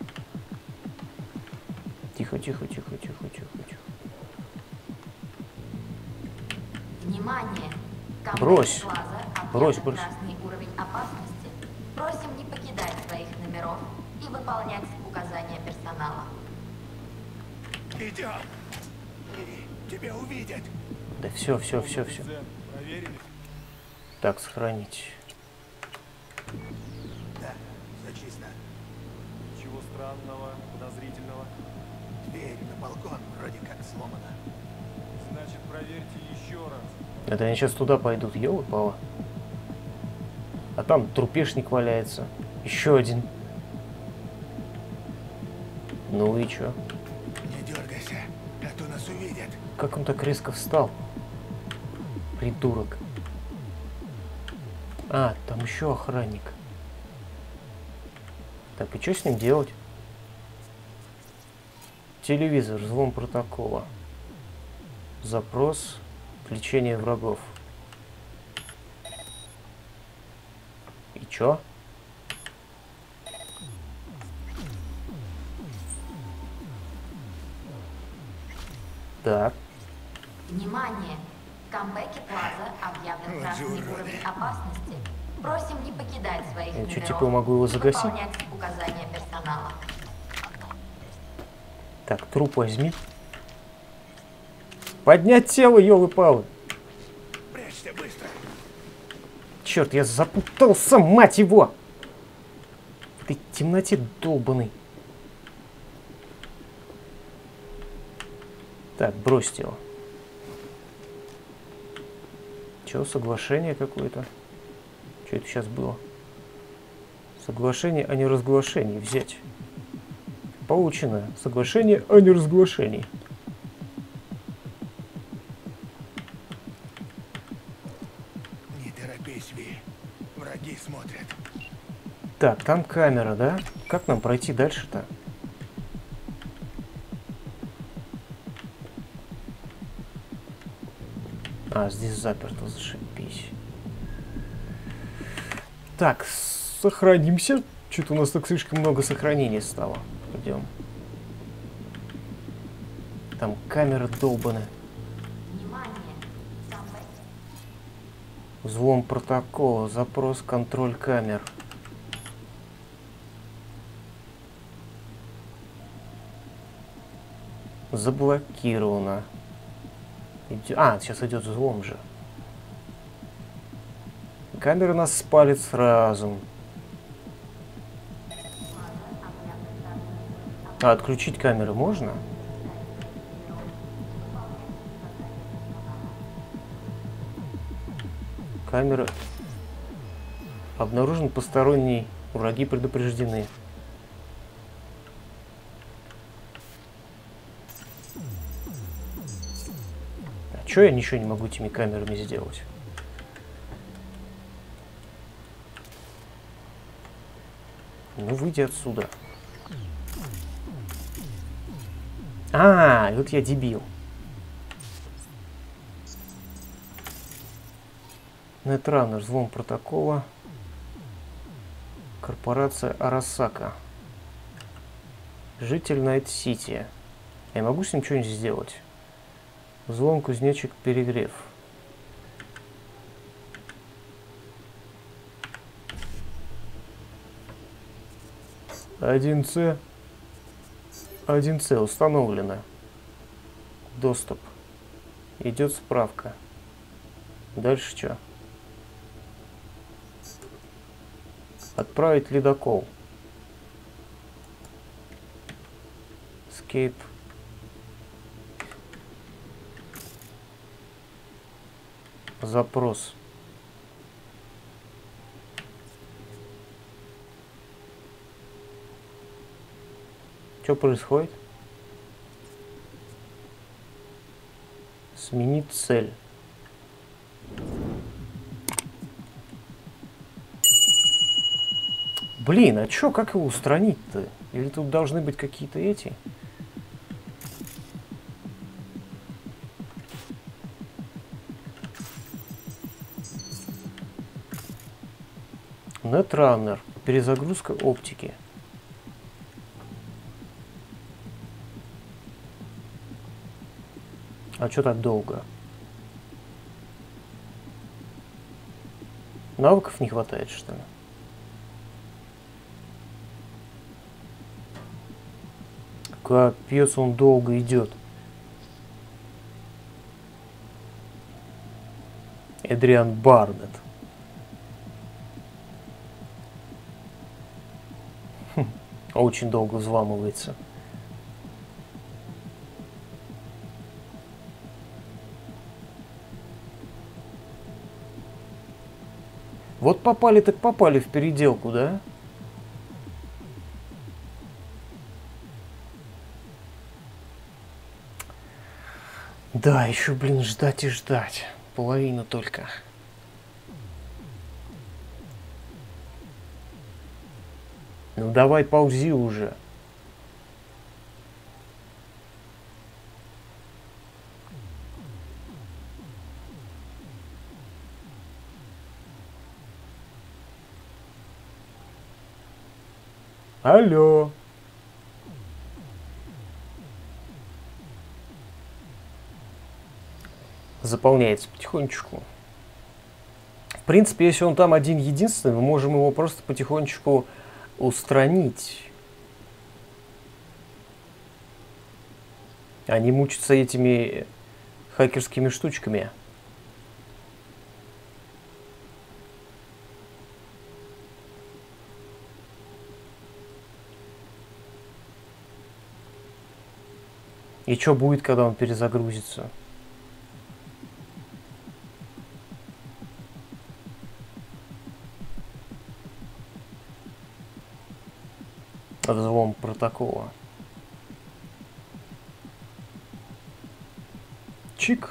Speaker 1: Тихо, тихо, тихо, тихо, тихо, тихо.
Speaker 15: Внимание! Камбэке
Speaker 1: Брось.
Speaker 15: Плаза объявлен
Speaker 1: Брось, брось.
Speaker 15: красный уровень опасности. Просим не покидать своих номеров и выполнять указания персонала.
Speaker 3: Идем. И тебя увидят.
Speaker 1: Да все, все, все, все.
Speaker 3: Проверили?
Speaker 1: Так, сохранить.
Speaker 3: Да, все чисто.
Speaker 18: Ничего странного, подозрительного.
Speaker 3: Дверь на балкон вроде как сломана.
Speaker 18: Значит, проверьте еще раз.
Speaker 1: Это они сейчас туда пойдут, ёлы-палы. А там трупешник валяется. Еще один. Ну и чё?
Speaker 3: Не дергайся, а то нас увидят.
Speaker 1: Как он так резко встал? Придурок. А, там еще охранник. Так, и что с ним делать? Телевизор, взлом протокола. Запрос, лечение врагов. И чё? Так.
Speaker 15: Внимание! В Камбэке Плаза объявлен красный уровень опасности. Просим не покидать своих
Speaker 1: Я
Speaker 15: номеров
Speaker 1: что, типа могу его
Speaker 15: и
Speaker 1: загасить?
Speaker 15: выполнять указания персонала.
Speaker 1: Так, труп возьми. Поднять тело, ёлы-палы.
Speaker 3: Прячься быстро.
Speaker 1: Черт, я запутался, мать его! В этой темноте долбаный. Так, бросьте его. Чё, соглашение какое-то? Что это сейчас было? Соглашение о неразглашении взять. Получено. Соглашение о неразглашении.
Speaker 3: Не торопись, Ви. Враги смотрят.
Speaker 1: Так, там камера, да? Как нам пройти дальше-то? А, здесь заперто, зашибись. Так, сохранимся. Что-то у нас так слишком много сохранений стало. Пойдем. Там камера долбаная. Взлом протокола, запрос, контроль камер. Заблокировано. Иди- А, сейчас идет взлом же. Камера нас спалит сразу. А отключить камеры можно? Камера. Обнаружен посторонний. Враги предупреждены. А чё я ничего не могу этими камерами сделать? Ну, выйди отсюда. А, вот я дебил. Нетранер, взлом протокола. Корпорация Арасака. Житель Найт-Сити. Я могу с ним что-нибудь сделать? Взлом, кузнечик, перегрев. один С. один С установлено. Доступ. Идет справка. Дальше что? Отправить ледокол. Escape. Запрос. Что происходит? Сменить цель. Блин, а чё, как его устранить-то? Или тут должны быть какие-то эти? Netrunner. Перезагрузка оптики. А чё так долго? Навыков не хватает, что ли? Капец, он долго идет. Эдриан Барнетт. Хм, очень долго взламывается. Вот попали так попали в переделку, да? Да, еще, блин, ждать и ждать. Половина только. Ну давай, ползи уже. Алло. Заполняется потихонечку. В принципе, если он там один единственный, мы можем его просто потихонечку устранить. А не мучиться этими хакерскими штучками. И что будет, когда он перезагрузится? Взлом протокола. Чик.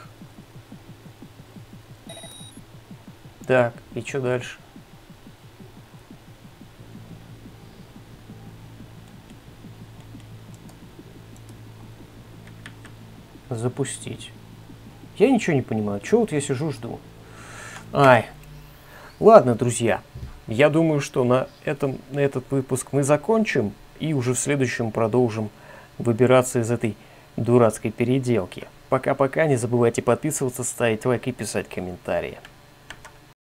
Speaker 1: Так, и что дальше? Запустить. Я ничего не понимаю. Чего вот я сижу, жду? Ай. Ладно, друзья. Я думаю, что на, этом, на этот выпуск мы закончим. И уже в следующем продолжим выбираться из этой дурацкой переделки. Пока-пока. Не забывайте подписываться, ставить лайк и писать комментарии.